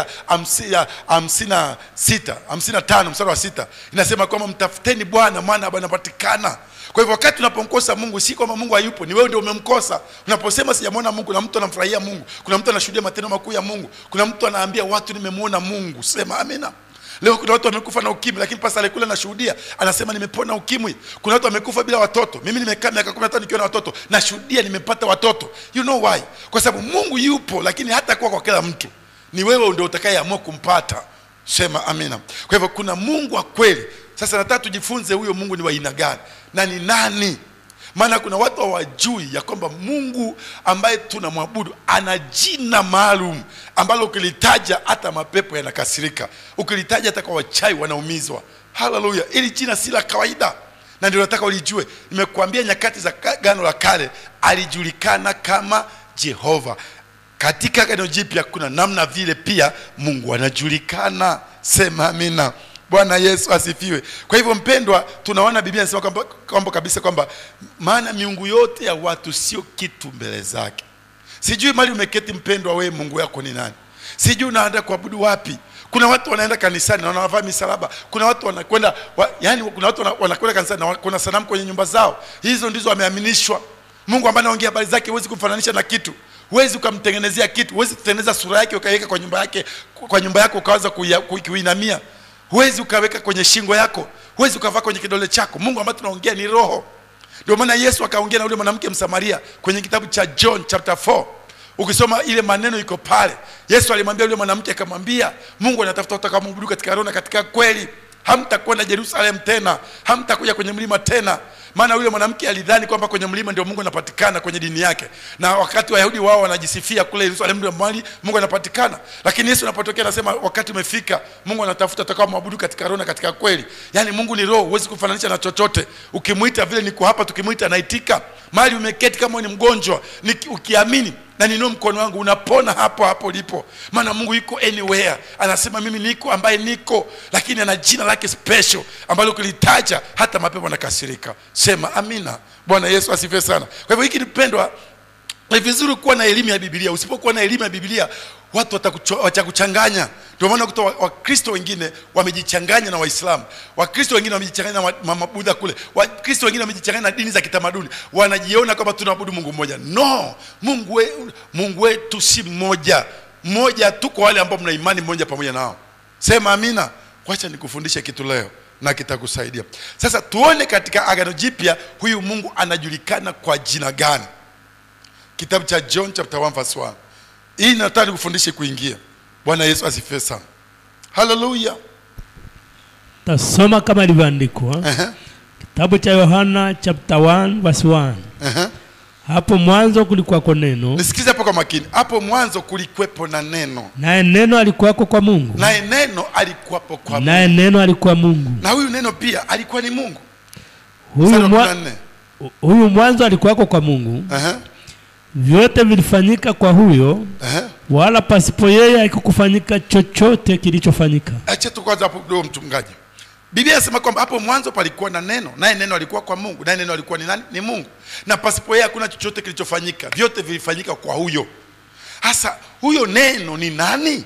hamsini na sita, hamsini na tano mstari wa sita inasema kwamba mtafuteni Bwana maana anapatikana. Kwa hivyo wakati unapomkosa Mungu, si kwamba Mungu hayupo, ni wewe ndio umemkosa. Unaposema sijamwona Mungu, na mtu anamfurahia Mungu, kuna mtu anashuhudia matendo makuu ya Mungu, kuna mtu anaambia watu nimemuona Mungu, sema amina. Leo kuna watu wamekufa na ukimwi, lakini pasa alikula na shuhudia, anasema nimepona ukimwi. Kuna watu wamekufa bila watoto, mimi nimekaa miaka kumi na tano nikiwa na watoto, na shuhudia nimepata watoto. You know why? Kwa sababu Mungu yupo, lakini hata kwa kwa kila mtu. Ni wewe ndio utakayeamua kumpata. Sema amina. Kwa hivyo kuna Mungu wa kweli. Sasa nataka tujifunze huyo Mungu ni wa aina gani na ni nani. Maana kuna watu hawajui ya kwamba Mungu ambaye tunamwabudu ana jina maalum ambalo ukilitaja hata mapepo yanakasirika. Ukilitaja hata kwa wachawi wanaumizwa. Haleluya. Ili jina si la kawaida. Na ndio nataka ulijue. Nimekuambia nyakati za Agano la Kale alijulikana kama Jehova. Katika Agano Jipya kuna namna vile pia Mungu anajulikana. Sema amina. Bwana Yesu asifiwe. Kwa hivyo mpendwa, tunaona Biblia inasema kwamba kwamba kabisa kwamba maana miungu yote ya watu sio kitu mbele zake. Sijui mali umeketi mpendwa, wewe Mungu yako ni nani? Sijui unaenda kuabudu wapi? Kuna watu wanaenda kanisani na wanavaa misalaba. Kuna watu wanakwenda wa, yani kuna watu wanakwenda kanisani na kuna sanamu kwenye nyumba zao. Hizo ndizo wameaminishwa. Mungu ambaye anaongea habari zake huwezi kumfananisha na kitu. Huwezi ukamtengenezea kitu. Huwezi kutengeneza sura yake ukaweka kwa nyumba yake, kwa nyumba yako ukaanza kuinamia. Huwezi ukaweka kwenye shingo yako. Huwezi ukavaa kwenye kidole chako. Mungu ambaye tunaongea ni roho. Ndio maana Yesu akaongea na yule mwanamke Msamaria kwenye kitabu cha John chapter four. Ukisoma ile maneno iko pale. Yesu alimwambia yule mwanamke, akamwambia Mungu anatafuta utakaomwabudu katika roho na katika kweli. Hamtakwenda Yerusalemu tena, hamtakuja kwenye mlima tena, Maana yule mwanamke alidhani kwamba kwenye mlima ndio Mungu anapatikana kwenye dini yake. Na wakati Wayahudi wao wanajisifia kule Yerusalemu ndio mahali Mungu anapatikana. Lakini Yesu anapotokea anasema wakati umefika, Mungu anatafuta atakao maabudu katika roho na katika kweli. Yaani Mungu ni roho, huwezi kufananisha na chochote. Ukimuita vile niko hapa, tukimuita anaitika. Mahali umeketi kama ni mgonjwa, ukiamini na ninua mkono wangu unapona hapo hapo ulipo. Maana Mungu yuko anywhere. Anasema mimi niko ambaye niko, lakini ana jina lake special ambalo kulitaja hata mapepo yanakasirika. Sema amina. Bwana Yesu asifiwe sana. Kwa hivyo hiki nipendwa, ni vizuri kuwa na elimu ya Biblia. Usipokuwa na elimu ya Biblia, watu watakuchanganya. Ndio maana kutoa Wakristo wengine wamejichanganya na Waislamu. Wakristo wengine wamejichanganya na mabudha kule. Wakristo wengine wamejichanganya na dini za kitamaduni. Wanajiona kama tunaabudu Mungu mmoja. No, Mungu we, Mungu wetu si mmoja. Mmoja tu kwa wale ambao mna imani mmoja pamoja nao. Sema amina. Wacha nikufundishe kitu leo na kitakusaidia. Sasa tuone katika Agano Jipya huyu Mungu anajulikana kwa jina gani? Kitabu cha John chapter one verse one. Hii nataka nikufundishe kuingia. Bwana Yesu asifiwe sana. Hallelujah. Tasoma kama ilivyoandikwa. Uh-huh. Kitabu cha Yohana chapter one verse one. Uh-huh. Hapo mwanzo kulikuwa kwa neno. Nisikize hapo kwa makini. Hapo mwanzo kulikuwepo na neno. Naye neno alikuwa kwa Mungu. Naye neno alikuwapo kwa Mungu. Naye neno alikuwa Mungu. Na huyu neno pia alikuwa ni Mungu. Huyu mwa... huyu mwanzo alikuwa kwa Mungu. Uh-huh. Vyote vilifanyika kwa huyo. Uh-huh. Wala pasipo yeye haikufanyika chochote kilichofanyika. Acha tu kwanza hapo kidogo mchungaji. Biblia inasema kwamba hapo mwanzo palikuwa na neno, naye neno alikuwa kwa Mungu, naye neno alikuwa ni nani? Ni Mungu. Na pasipo yeye hakuna chochote kilichofanyika. Vyote vilifanyika kwa huyo. Hasa huyo neno ni nani?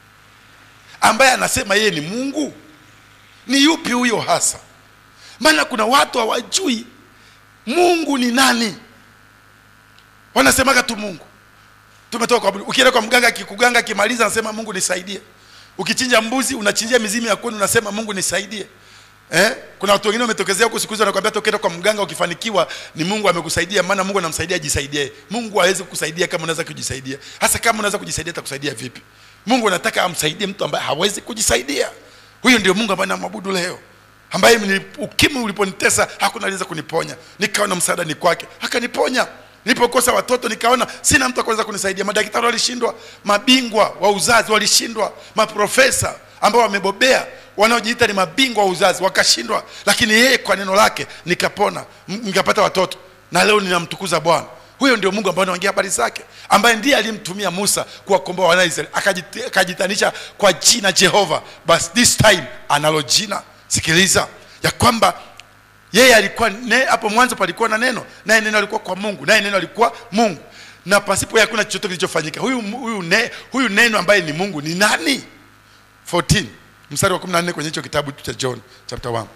Ambaye anasema yeye ni Mungu. Ni yupi huyo hasa? Maana kuna watu hawajui Mungu ni nani. Wanasemaga tu Mungu. Tumetoka kwa ukienda kwa mganga akikuganga kimaliza anasema Mungu nisaidie. Ukichinja mbuzi unachinjia mizimu ya kwenu unasema Mungu nisaidie. Eh? Kuna watu wengine wametokezea huko siku hizo wanakuambia toka kwa mganga ukifanikiwa ni Mungu amekusaidia, maana Mungu anamsaidia ajisaidie. Mungu hawezi kukusaidia kama unaweza kujisaidia. Hasa kama unaweza kujisaidia atakusaidia vipi? Mungu anataka amsaidie mtu ambaye hawezi kujisaidia. Huyo ndio Mungu ambaye namwabudu leo. Ambaye ukimwi uliponitesa hakuna aliweza kuniponya. Nikaona msaada ni kwake, akaniponya. Nilipokosa watoto nikaona sina mtu akaweza kunisaidia. Madaktari walishindwa, mabingwa wa uzazi walishindwa, maprofesa ambao wamebobea wanaojiita ni mabingwa wa uzazi wakashindwa, lakini yeye kwa neno lake nikapona, nikapata watoto na leo ninamtukuza Bwana. Huyo ndio Mungu ambaye anaongea habari zake, ambaye ndiye alimtumia Musa kuwakomboa wana Israeli, akajitanisha kwa jina Jehova. But this time analo jina. Sikiliza ya kwamba yeye alikuwa hapo mwanzo palikuwa na neno, naye neno alikuwa kwa Mungu, naye neno alikuwa Mungu. Na pasipo yeye hakuna chochote kilichofanyika. Huyu huyu ne, huyu neno ambaye ni Mungu ni nani? fourteen mstari wa kumi na nne kwenye hicho kitabu cha John chapter one.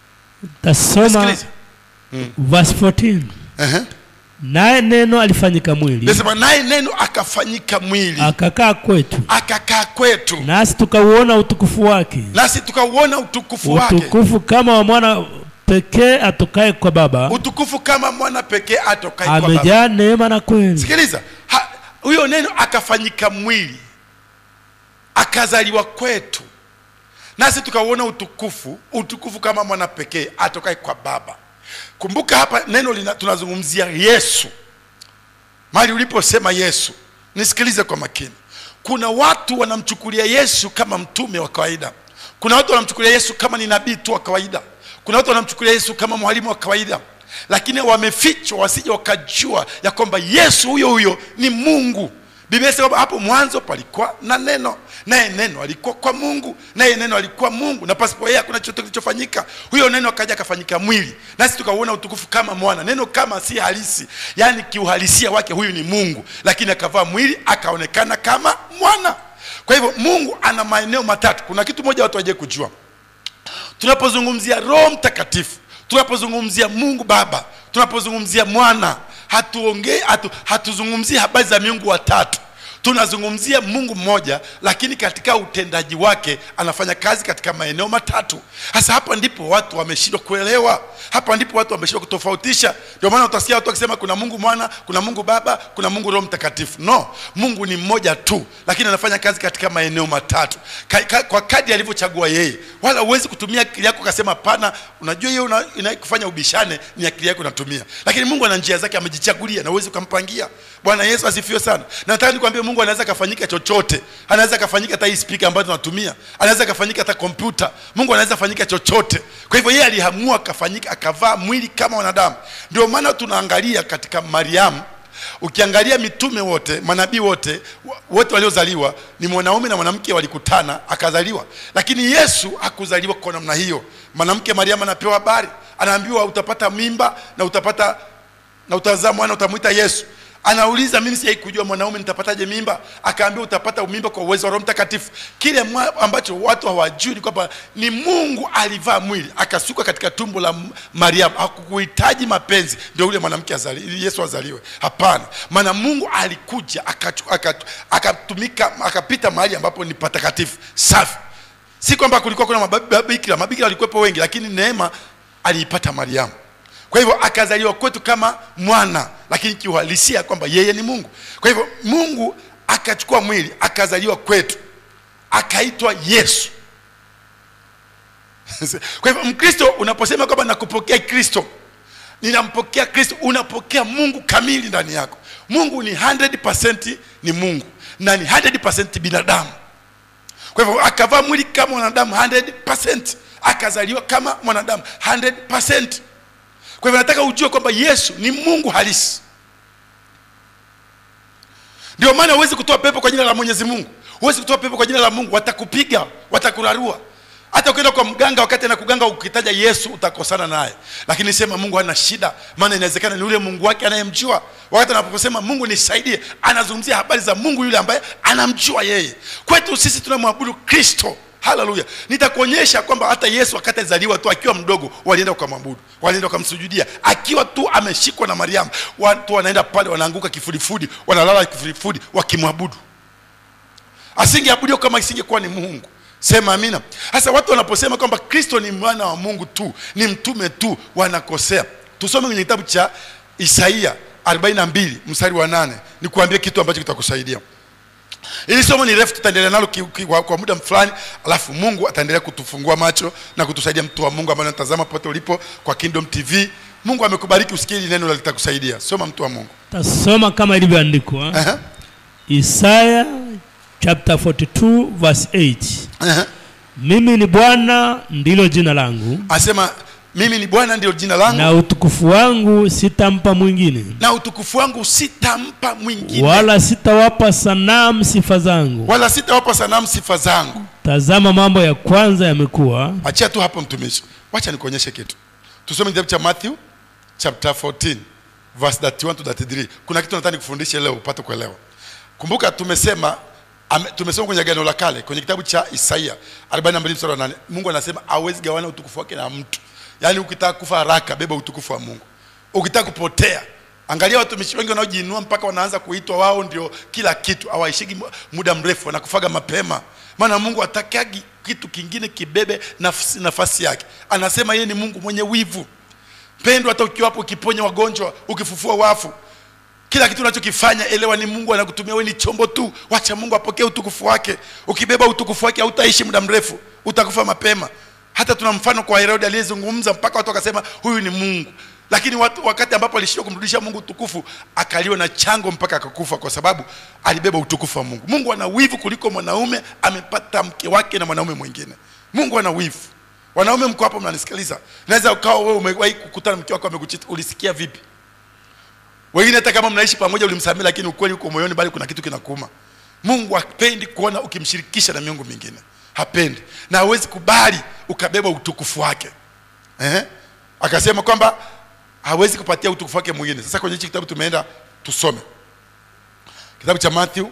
Tasoma mm. verse fourteen. Uh-huh. Naye neno alifanyika mwili. Nasema naye neno akafanyika mwili. Akakaa kwetu. Akakaa kwetu. Nasi tukauona utukufu wake. Nasi tukauona utukufu wake. Utukufu kama wa mwana pekee atokaye kwa Baba. Utukufu kama mwana pekee atokaye kwa Baba. Amejaa neema na kweli. Sikiliza, huyo neno akafanyika mwili. Akazaliwa kwetu. Nasi tukauona utukufu, utukufu kama mwana pekee atokaye kwa Baba. Kumbuka hapa neno lina, tunazungumzia Yesu. Mahali uliposema Yesu, nisikilize kwa makini. Kuna watu wanamchukulia Yesu kama mtume wa kawaida. Kuna watu wanamchukulia Yesu kama ni nabii tu wa kawaida. Kuna watu wanamchukulia Yesu kama mwalimu wa kawaida. Lakini wamefichwa wasije wakajua ya kwamba Yesu huyo huyo ni Mungu. Biblia inasema hapo mwanzo palikuwa na neno, naye neno alikuwa kwa Mungu, naye neno alikuwa Mungu, na pasipo yeye hakuna chochote kilichofanyika. Huyo neno akaja akafanyika mwili, nasi tukauona utukufu kama mwana. Neno kama si halisi, yani kiuhalisia wake huyu ni Mungu, lakini akavaa mwili akaonekana kama mwana. Kwa hivyo Mungu ana maeneo matatu. Kuna kitu moja watu waje kujua. Tunapozungumzia Roho Mtakatifu, tunapozungumzia Mungu Baba, tunapozungumzia Mwana, hatuongei hatu, hatuzungumzii habari za miungu watatu. tunazungumzia Mungu mmoja, lakini katika utendaji wake anafanya kazi katika maeneo matatu. Hasa hapa ndipo watu wameshindwa kuelewa. Hapa ndipo watu wameshindwa kutofautisha. Ndio maana utasikia watu wakisema kuna Mungu Mwana, kuna Mungu Baba, kuna Mungu Roho Mtakatifu. No, Mungu ni mmoja tu, lakini anafanya kazi katika maeneo matatu. Ka, ka, kwa kadri alivyochagua yeye. Wala huwezi kutumia akili yako kusema pana, unajua hiyo una, inakufanya ubishane, ni akili yako unatumia. Lakini Mungu ana njia zake amejichagulia na huwezi kumpangia. Bwana Yesu asifiwe sana. Na nataka nikwambie Mungu anaweza kufanyika chochote. Anaweza kufanyika hata hii speaker ambayo tunatumia. Anaweza kufanyika hata kompyuta. Mungu anaweza kufanyika chochote. Kwa hivyo yeye aliamua kufanyika akavaa mwili kama wanadamu. Ndio maana tunaangalia katika Mariamu, ukiangalia mitume wote, manabii wote, wote waliozaliwa ni mwanaume na mwanamke walikutana akazaliwa. Lakini Yesu hakuzaliwa kwa namna hiyo. Mwanamke Mariamu anapewa habari, anaambiwa utapata mimba na utapata na utazaa mwana utamuita Yesu. Anauliza mimi si kujua mwanaume nitapataje mimba? Akaambia utapata mimba kwa uwezo wa Roho Mtakatifu. Kile ambacho watu hawajui ni kwamba ni Mungu alivaa mwili akasuka katika tumbo la Mariamu. Hakukuhitaji mapenzi ndio yule mwanamke azaliwe, Yesu azaliwe. Hapana. Maana Mungu alikuja akatumika akapita mahali ambapo ni patakatifu, safi. Si kwamba kulikuwa kuna mabikira, mabikira walikuwepo wengi, lakini neema aliipata Mariamu. Kwa hivyo akazaliwa kwetu kama mwana, lakini kiuhalisia kwamba yeye ni Mungu. Kwa hivyo Mungu akachukua mwili akazaliwa kwetu, akaitwa Yesu. Kwa hivyo Mkristo unaposema kwamba nakupokea Kristo, ninampokea Kristo, unapokea Mungu kamili ndani yako. Mungu ni one hundred percent ni Mungu na ni one hundred percent binadamu. Kwa hivyo akavaa mwili kama mwanadamu one hundred percent, akazaliwa kama mwanadamu one hundred percent. Kwa hivyo nataka ujue kwamba Yesu ni Mungu halisi. Ndio maana huwezi kutoa pepo kwa jina la Mwenyezi Mungu. Huwezi kutoa pepo kwa jina la Mungu, watakupiga, watakurarua. Hata ukienda kwa mganga wakati anakuganga ukitaja Yesu utakosana naye. Lakini sema Mungu hana shida, maana inawezekana ni yule Mungu wake anayemjua. Wakati anaposema Mungu nisaidie, anazungumzia habari za Mungu yule ambaye anamjua yeye. Kwetu sisi tunamwabudu Kristo. Haleluya. Nitakuonyesha kwamba hata Yesu wakati alizaliwa tu akiwa mdogo walienda kumwabudu, walienda kumsujudia akiwa tu ameshikwa na Mariamu. Watu wanaenda pale wanaanguka kifudifudi, wanalala kifudifudi wakimwabudu. Asingeabudiwa kama isingekuwa ni Mungu. Sema amina. Sasa watu wanaposema kwamba Kristo ni mwana wa Mungu tu, ni mtume tu, wanakosea. Tusome kwenye kitabu cha Isaia arobaini na mbili mstari wa nane. Nikuambie kitu ambacho kitakusaidia. Ili somo ni refu, tutaendelea nalo kwa, kwa muda fulani, alafu Mungu ataendelea kutufungua macho na kutusaidia. Mtu wa Mungu ambaye anatazama pote ulipo kwa Kingdom T V, Mungu amekubariki usikie neno litakusaidia. Soma mtu wa Mungu. Tasoma kama ilivyoandikwa. Uh -huh. Isaiah chapter forty-two verse eight. Uh -huh. Mimi ni Bwana ndilo jina langu. Asema mimi ni Bwana ndio jina langu, na utukufu wangu sitampa mwingine. Na utukufu wangu sitampa mwingine. Wala sitawapa sanamu sifa zangu. Wala sitawapa sanamu sifa zangu. Tazama mambo ya kwanza yamekuwa. Acha tu hapo mtumishi. Wacha nikuonyeshe kitu. Tusome kitabu cha Matthew chapter fourteen verse thirty-one to thirty-three. Kuna kitu nataka nikufundishe leo upate kuelewa. Kumbuka tumesema ame, tumesoma kwenye Agano la Kale kwenye kitabu cha Isaia arobaini na mbili mstari wa nane. Mungu anasema hawezi gawana utukufu wake na mtu. Yaani ukitaka kufa haraka beba utukufu wa Mungu. Ukitaka kupotea, angalia watumishi wengi wanaojiinua mpaka wanaanza kuitwa wao ndio kila kitu. Hawaishiki muda mrefu, wanakufaga mapema. Maana Mungu hatakagi kitu kingine kibebe nafasi, nafasi yake. Anasema yeye ni Mungu mwenye wivu. Pendo, hata ukiwa hapo ukiponya wagonjwa, ukifufua wafu, kila kitu unachokifanya elewa ni Mungu anakutumia, wewe ni chombo tu. Wacha Mungu apokee utukufu wake. Ukibeba utukufu wake hautaishi muda mrefu, utakufa mapema. Hata tuna mfano kwa Herode aliyezungumza mpaka watu wakasema huyu ni Mungu. Lakini watu wakati ambapo alishindwa kumrudishia Mungu utukufu, akaliwa na chango mpaka akakufa kwa sababu alibeba utukufu wa Mungu. Mungu ana wivu kuliko mwanaume amepata mke wake na mwanaume mwingine. Mungu ana wivu. Wanaume mko hapo mnanisikiliza. Naweza ukao wewe umewahi kukutana mke wako amekuchita, ulisikia vipi? Wengine hata kama mnaishi pamoja ulimsamehe, lakini ukweli uko moyoni bali kuna kitu kinakuuma. Mungu hapendi kuona ukimshirikisha na miungu mingine. Hapendi. Na hawezi kubali ukabeba utukufu wake. Eh? Akasema kwamba hawezi kupatia utukufu wake mwingine. Sasa kwenye hiki kitabu tumeenda tusome. Kitabu cha Matthew.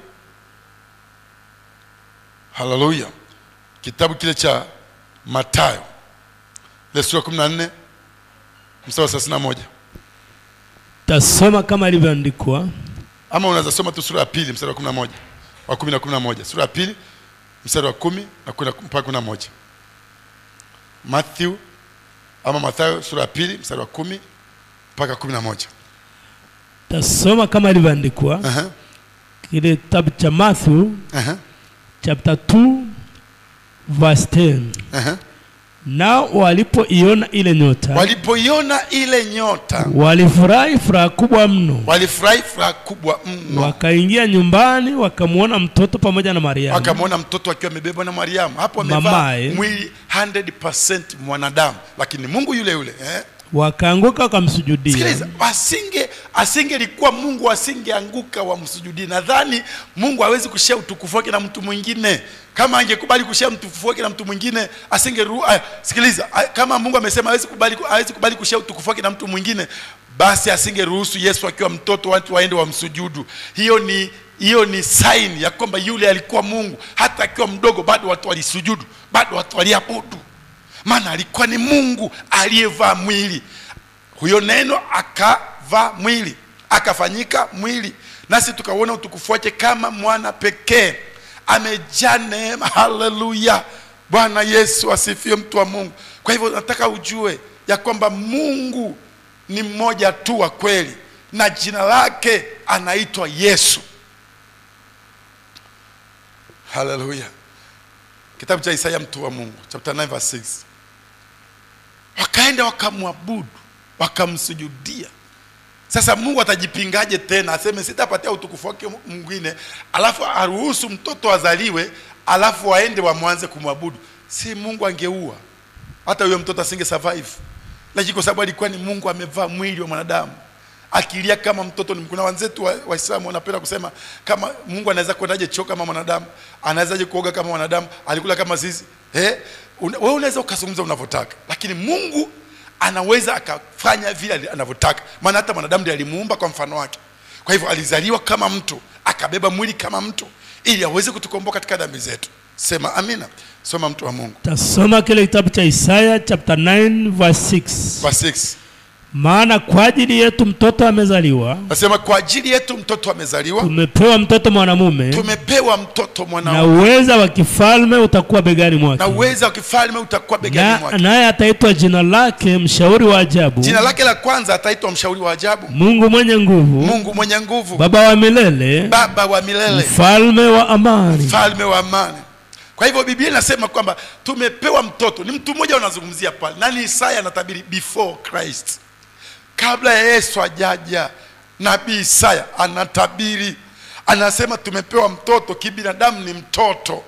Hallelujah. Kitabu kile cha Mathayo. Ile sura kumi na nne mstari wa thelathini na moja. Tasoma kama ilivyoandikwa. Ama unaweza soma tu sura ya pili mstari wa kumi na moja. wa kumi na kumi na moja. Sura ya pili mstari wa kumi na mpaka kumi na moja. Matthew ama Mathayo sura ya pili mstari wa kumi mpaka kumi na moja. Tasoma kama ilivyoandikwa. Uh -huh. Kile kitabu cha Matthew uh -huh. chapter two verse ten. Uh -huh. Nao walipoiona ile nyota, walipoiona ile nyota, walifurahi furaha kubwa mno. Walifurahi furaha kubwa mno. Wakaingia nyumbani, wakamuona mtoto pamoja na Mariamu. Wakamuona mtoto akiwa amebebwa na Mariamu. Hapo amevaa mwili one hundred percent mwanadamu, lakini Mungu yule yule, eh? Wakaanguka wakamsujudia. Sikiliza, asinge asingelikuwa Mungu asingeanguka wamsujudie. Nadhani Mungu hawezi kushare utukufu wake na mtu mwingine. Kama angekubali kushare utukufu wake na mtu mwingine, asingeru. Sikiliza, kama Mungu amesema hawezi kubali hawezi kubali kushare utukufu wake na mtu mwingine, basi asingeruhusu Yesu akiwa mtoto watu waende wamsujudu. Hiyo ni hiyo ni sign ya kwamba yule alikuwa Mungu. Hata akiwa mdogo bado watu walisujudu, bado watu waliabudu. Maana alikuwa ni Mungu aliyevaa mwili. Huyo neno akavaa mwili, akafanyika mwili, nasi tukaona utukufu wake kama mwana pekee, amejaa neema. Haleluya, Bwana Yesu asifiwe, mtu wa Mungu. Kwa hivyo nataka ujue ya kwamba Mungu ni mmoja tu wa kweli, na jina lake anaitwa Yesu. Haleluya. Kitabu cha Isaya, mtu wa Mungu, chapter nine verse six. Wakaenda wakamwabudu, wakamsujudia. Sasa Mungu atajipingaje tena aseme sitapatia utukufu wake mwingine, alafu aruhusu mtoto azaliwe, alafu waende wamwanze kumwabudu? Si Mungu angeua hata huyo mtoto asinge survive. Lakini kwa sababu alikuwa ni Mungu amevaa mwili wa mwanadamu, akilia kama mtoto. Ni kuna wenzetu wa Waislamu wanapenda kusema kama Mungu anaweza kwendaje choo kama mwanadamu, anawezaje kuoga kama mwanadamu, alikula kama sisi. Eh, wewe unaweza ukazungumza unavyotaka, lakini Mungu anaweza akafanya vile anavyotaka. Maana hata mwanadamu ndiye alimuumba kwa mfano wake. Kwa hivyo alizaliwa kama mtu, akabeba mwili kama mtu, ili aweze kutukomboa katika dhambi zetu. Sema amina. Soma, mtu wa Mungu. Tasoma kile kitabu cha Isaya chapter nine verse six. Verse six. Maana kwa ajili yetu mtoto amezaliwa. Nasema kwa ajili yetu mtoto amezaliwa. Tumepewa mtoto mwanamume. Tumepewa mtoto mwanamume. Na uweza wa kifalme utakuwa begani mwake. Na uweza wa kifalme utakuwa begani mwake. Naye ataitwa jina lake mshauri wa ajabu. Jina lake la kwanza ataitwa mshauri wa ajabu. Mungu mwenye nguvu. Mungu mwenye nguvu. Baba wa milele. Baba wa milele. Mfalme wa amani. Mfalme wa amani. Kwa hivyo Biblia inasema kwamba tumepewa mtoto. Ni mtu mmoja unazungumzia pale. Nani? Isaya anatabiri before Christ. Kabla ya Yesu ajaja, nabii Isaya anatabiri, anasema tumepewa mtoto. Kibinadamu ni mtoto,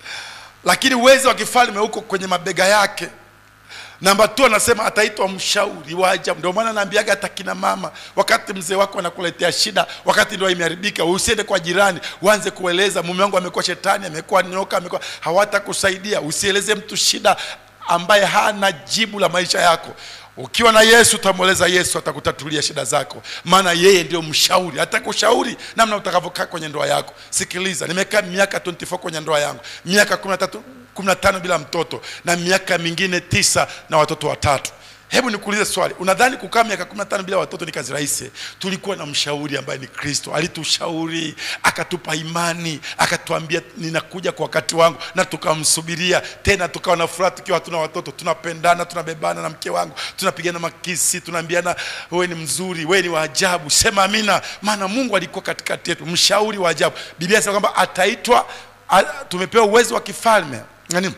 lakini uwezo wa kifalme uko kwenye mabega yake. Namba tu anasema ataitwa mshauri wa ajabu. Ndio maana naambiaga hata kina mama, wakati mzee wako anakuletea shida, wakati ndio imeharibika, usiende kwa jirani uanze kueleza mume wangu amekuwa shetani, amekuwa nyoka, amekuwa, hawatakusaidia. Usieleze mtu shida ambaye hana jibu la maisha yako. Ukiwa na Yesu utamweleza Yesu, atakutatulia shida zako, maana yeye ndio mshauri. Atakushauri namna utakavyokaa kwenye ndoa yako. Sikiliza, nimekaa miaka twenty four kwenye ndoa yangu, miaka kumi na tatu kumi na tano bila mtoto, na miaka mingine tisa na watoto watatu. Hebu nikuulize swali, unadhani kukaa miaka kumi na tano bila watoto ni kazi rahisi? Tulikuwa na mshauri ambaye ni Kristo. Alitushauri, akatupa imani, akatuambia ninakuja kwa wakati wangu, na tukamsubiria. Tena tukawa na furaha tukiwa hatuna watoto, tunapendana, tunabebana na mke wangu, tunapigana makisi, tunaambiana wewe ni mzuri, wewe ni wa ajabu. Sema amina. Maana Mungu alikuwa katikati yetu, mshauri wa ajabu. Biblia inasema kwamba ataitwa, tumepewa uwezo wa kifalme. Yaani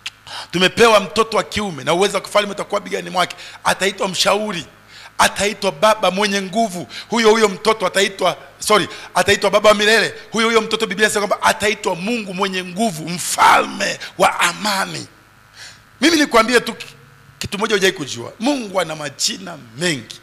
tumepewa mtoto wa kiume, na uwezo wa kifalme utakuwa begani mwake. Ataitwa mshauri, ataitwa baba mwenye nguvu. Huyo huyo mtoto ataitwa sorry, ataitwa baba wa milele. Huyo huyo mtoto, Biblia inasema kwamba ataitwa Mungu mwenye nguvu, mfalme wa amani. Mimi nikwambie tu kitu moja hujai kujua. Mungu ana majina mengi,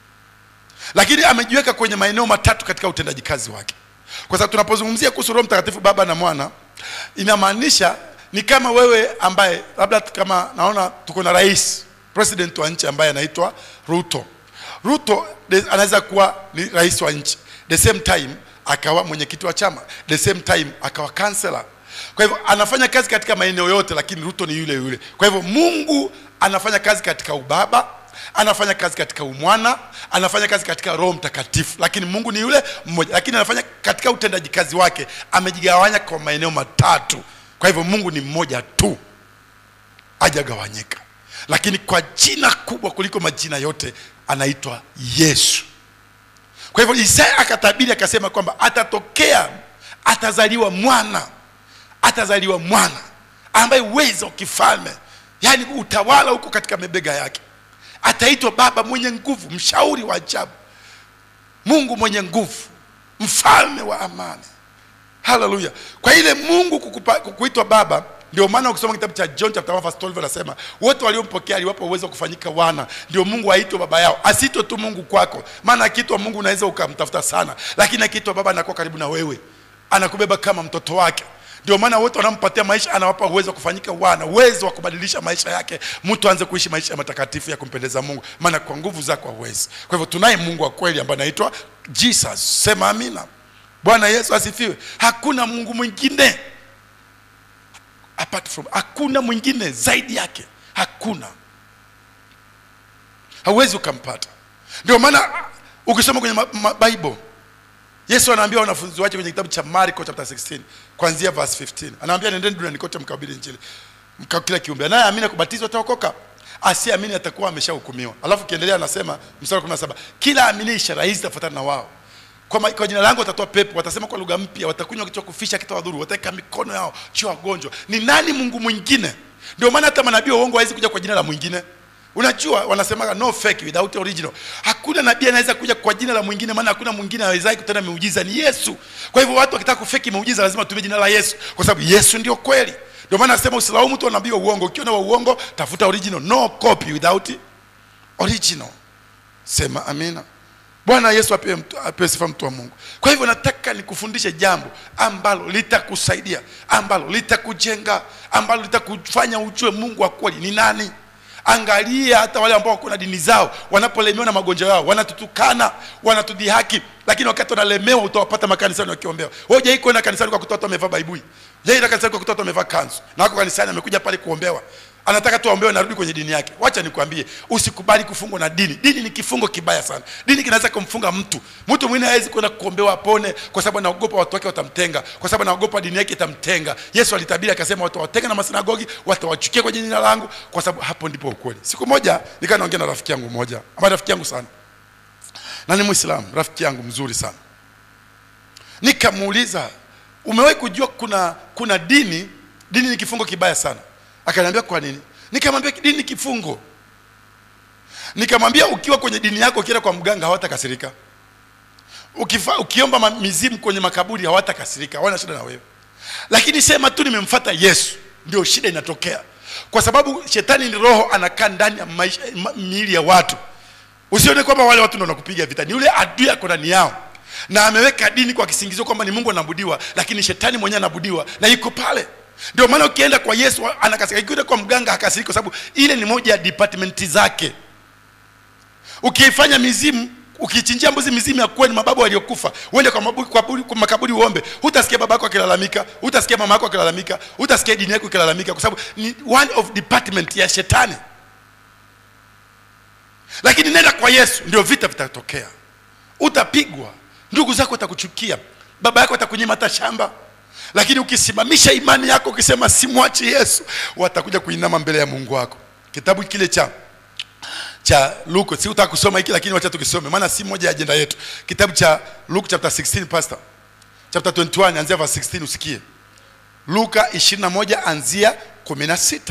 lakini amejiweka kwenye maeneo matatu katika utendaji kazi wake. Kwa sababu tunapozungumzia kuhusu Roho Mtakatifu, Baba na Mwana, inamaanisha ni kama wewe ambaye labda kama naona tuko na rais, president wa nchi ambaye anaitwa Ruto. Ruto anaweza kuwa ni rais wa nchi, the same time akawa mwenyekiti wa chama, the same time akawa kansela. Kwa hivyo anafanya kazi katika maeneo yote, lakini Ruto ni yule yule. Kwa hivyo Mungu anafanya kazi katika ubaba, anafanya kazi katika umwana, anafanya kazi katika Roho Mtakatifu, lakini Mungu ni yule mmoja, lakini anafanya katika utendaji kazi wake amejigawanya kwa maeneo matatu. Kwa hivyo Mungu ni mmoja tu, hajagawanyika, lakini kwa jina kubwa kuliko majina yote anaitwa Yesu. Kwa hivyo Isaya akatabiri akasema kwamba atatokea, atazaliwa mwana, atazaliwa mwana ambaye uwezo wa kifalme, yani utawala huko katika mabega yake. Ataitwa Baba mwenye nguvu, mshauri wa ajabu, Mungu mwenye nguvu, mfalme wa amani. Haleluya. Kwa ile Mungu kukuitwa Baba, ndio maana ukisoma kitabu cha John chapter one verse twelve anasema wote waliompokea aliwapa uwezo wa kufanyika wana. Ndio Mungu aitwe baba yao. Asitwe tu Mungu kwako. Maana akiitwa Mungu unaweza ukamtafuta sana, lakini akiitwa Baba anakuwa karibu na wewe, anakubeba kama mtoto wake. Ndio maana wote wanampatia maisha anawapa uwezo wa kufanyika wana, uwezo wa kubadilisha maisha yake, mtu aanze kuishi maisha matakatifu ya kumpendeza Mungu, maana kwa nguvu zako hauwezi. Kwa hivyo tunaye Mungu wa kweli ambaye anaitwa Jesus. Sema amina. Bwana Yesu asifiwe. Hakuna Mungu mwingine apart from, hakuna mwingine zaidi yake, hakuna. Hauwezi ukampata. Ndio maana ukisoma kwenye Bible Yesu anaambia wanafunzi wake kwenye kitabu cha Marko chapter sixteen kuanzia verse fifteen, anaambia nendeni duniani kote mkahubiri injili, mka kila kiumbe, naye amini kubatizwa ataokoka, asiamini atakuwa ameshahukumiwa. Alafu kiendelea anasema mstari wa kumi na saba, kila amini ishara hizi zitafuatana na wao. Kwa, kwa jina langu watatoa pepo, watasema kwa lugha mpya, watakunywa kitu cha kufisha kitawadhuru, wataweka mikono yao juu ya wagonjwa. Ni nani Mungu mwingine? Ndio maana hata manabii wa uongo hawezi kuja kwa jina la mwingine. Unajua wanasema no fake without original. Hakuna nabii anaweza kuja kwa jina la mwingine, maana hakuna mwingine awezaye kutenda miujiza, ni Yesu. Kwa hivyo watu wakitaka kufeki miujiza lazima tumie jina la Yesu, kwa sababu Yesu ndio kweli. Ndio maana nasema usilaumu mtu anabii wa uongo. Ukiona wa uongo tafuta original. No copy without original. Sema amina. Bwana Yesu apewe mtu, apewe sifa mtu wa Mungu. Kwa hivyo nataka nikufundishe jambo ambalo litakusaidia, ambalo litakujenga, ambalo litakufanya ujue Mungu wa kweli ni nani. Angalia hata wale ambao wako na dini zao, wanapolemewa na magonjwa yao, wanatutukana, wanatudhihaki, lakini wakati wanalemewa utawapata makanisani wakiombewa. Wewe hujai kwenda kanisani kwa kutoa watu wamevaa baibui. Hujai kanisani kwa kutoa watu wamevaa kanzu. Na wako kanisani amekuja pale kuombewa. Anataka tu aombewe na rudi kwenye dini yake. Wacha nikwambie, usikubali kufungwa na dini. Dini ni kifungo kibaya sana. Dini kinaweza kumfunga mtu. Mtu mwingine hawezi kwenda kuombewa apone kwa sababu anaogopa watu wake watamtenga, kwa sababu anaogopa dini yake itamtenga. Yesu alitabiri akasema watu watenga na masinagogi, watawachukia kwa jina langu, kwa sababu hapo ndipo ukweli. Siku moja nikaa naongea na rafiki yangu mmoja, ambaye rafiki yangu sana, na ni Muislamu, rafiki yangu mzuri sana. Nikamuuliza, umewahi kujua kuna kuna dini, dini ni kifungo kibaya sana? Akaniambia kwa nini? Nikamwambia dini ni kifungo. Nikamwambia ukiwa kwenye dini yako ukienda kwa mganga hawatakasirika. Ukifa, ukiomba mizimu kwenye makaburi hawatakasirika, hawana shida na wewe. Lakini sema tu nimemfuata Yesu, ndio shida inatokea. Kwa sababu shetani ni roho, anakaa ndani ya maisha miili ya watu. Usione kwamba wale watu ndio wanakupiga vita, ni yule adui yako ndani yao. Na ameweka dini kwa kisingizio kwamba ni Mungu anabudiwa, lakini shetani mwenyewe anabudiwa na yuko pale. Ndio maana ukienda kwa Yesu anakasirika, ukienda kwa mganga hakasiriki, kwa sababu ile ni moja ya department zake. Ukifanya mizimu, ukichinjia mbuzi mizimu ya kweli mababu waliokufa, uende kwa mababu, kwa, kwa makaburi uombe, hutasikia baba yako akilalamika, hutasikia mama yako akilalamika, hutasikia dini yako ikilalamika, kwa sababu ni one of department ya shetani. Lakini nenda kwa Yesu, ndio vita vitatokea. Utapigwa, ndugu zako watakuchukia, baba yako atakunyima hata shamba. Lakini ukisimamisha imani yako ukisema simwachi Yesu, watakuja kuinama mbele ya Mungu wako. Kitabu kile cha cha Luka, si utaka kusoma hiki lakini wacha tukisome, maana si moja ya agenda yetu. Kitabu cha Luka chapter sixteen pastor. Chapter twenty-one anzia verse sixteen usikie. Luka ishirini na moja anzia kumi na sita.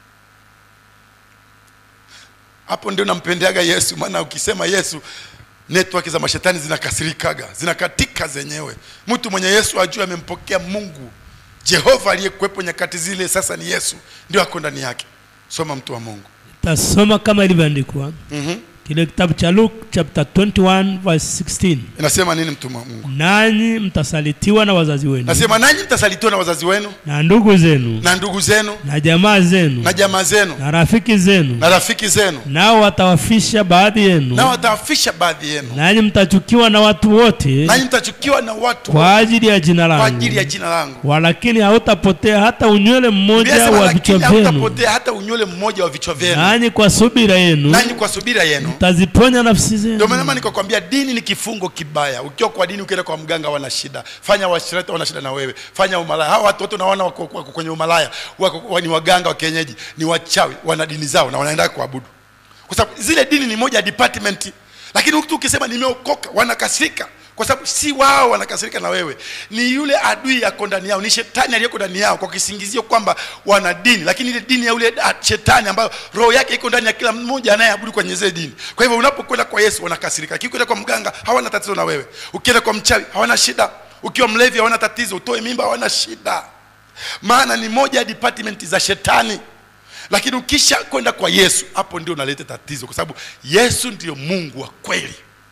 Hapo ndio nampendeaga Yesu, maana ukisema Yesu network za mashetani zinakasirikaga, zinakatika zenyewe. Mtu mwenye Yesu ajue amempokea Mungu Jehova aliyekuwepo nyakati zile, sasa ni Yesu ndio ako ndani yake. Soma mtu wa Mungu. Tasoma kama ilivyoandikwa. Mhm. Kile kitabu cha Luke chapter twenty-one verse sixteen. Inasema nini mtume wa Mungu? Nanyi mtasalitiwa na wazazi wenu. Nasema nanyi mtasalitiwa na wazazi wenu, na ndugu zenu, na ndugu zenu, na jamaa zenu, na jamaa zenu, na rafiki zenu, na rafiki zenu, nao watawafisha baadhi yenu, nao watawafisha baadhi yenu. Nanyi mtachukiwa na watu wote, nanyi mtachukiwa na watu kwa ajili ya jina langu, kwa ajili ya jina langu. Walakini hautapotea hata unywele mmoja wa vichwa vyenu. Hautapotea hata unywele mmoja wa vichwa vyenu. Nanyi kwa subira yenu, nanyi kwa subira yenu mtaziponya nafsi zenu. Ndio maana nikakwambia dini ni kifungo kibaya. Ukiwa kwa dini ukienda kwa mganga wana shida. Fanya washirati wana shida na wewe. Fanya umalaya. Hao watu wote unaona wako kwenye umalaya, wako ni waganga wa kienyeji, ni wachawi, wana dini zao na wanaenda kuabudu. Kwa sababu zile dini ni moja department. Lakini mtu ukisema nimeokoka, wanakasirika. Kwa sababu si wao wanakasirika na wewe, ni yule adui yako ndani yao, ni shetani aliyeko ndani yao, kwa kisingizio kwamba wana dini, lakini ile dini ya yule shetani ambayo roho yake iko ndani ya kila mmoja anayeabudu kwenye zile dini. Kwa hivyo unapokwenda kwa Yesu wanakasirika. Ukienda kwa mganga hawana tatizo na wewe, ukienda kwa mchawi hawana shida, ukiwa mlevi hawana tatizo, utoe mimba hawana shida, maana ni moja ya department za shetani. Lakini ukisha kwenda kwa Yesu, hapo ndio unaleta tatizo, kwa sababu Yesu ndio Mungu wa kweli.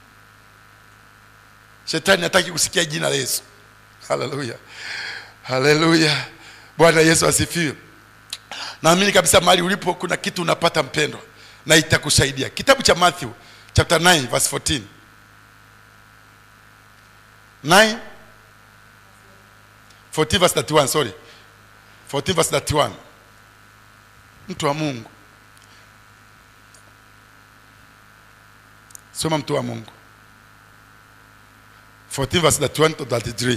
Shetani hataki kusikia jina la Yesu. Haleluya. Haleluya. Bwana Yesu asifiwe. Naamini kabisa mahali ulipo kuna kitu unapata mpendwa, na itakusaidia. Kitabu cha Matthew chapter nine verse fourteen. nine fourteen verse thirty-one, sorry. fourteen verse thirty-one. Mtu wa Mungu. Soma mtu wa Mungu. fourteen verse thirty-one to thirty-three.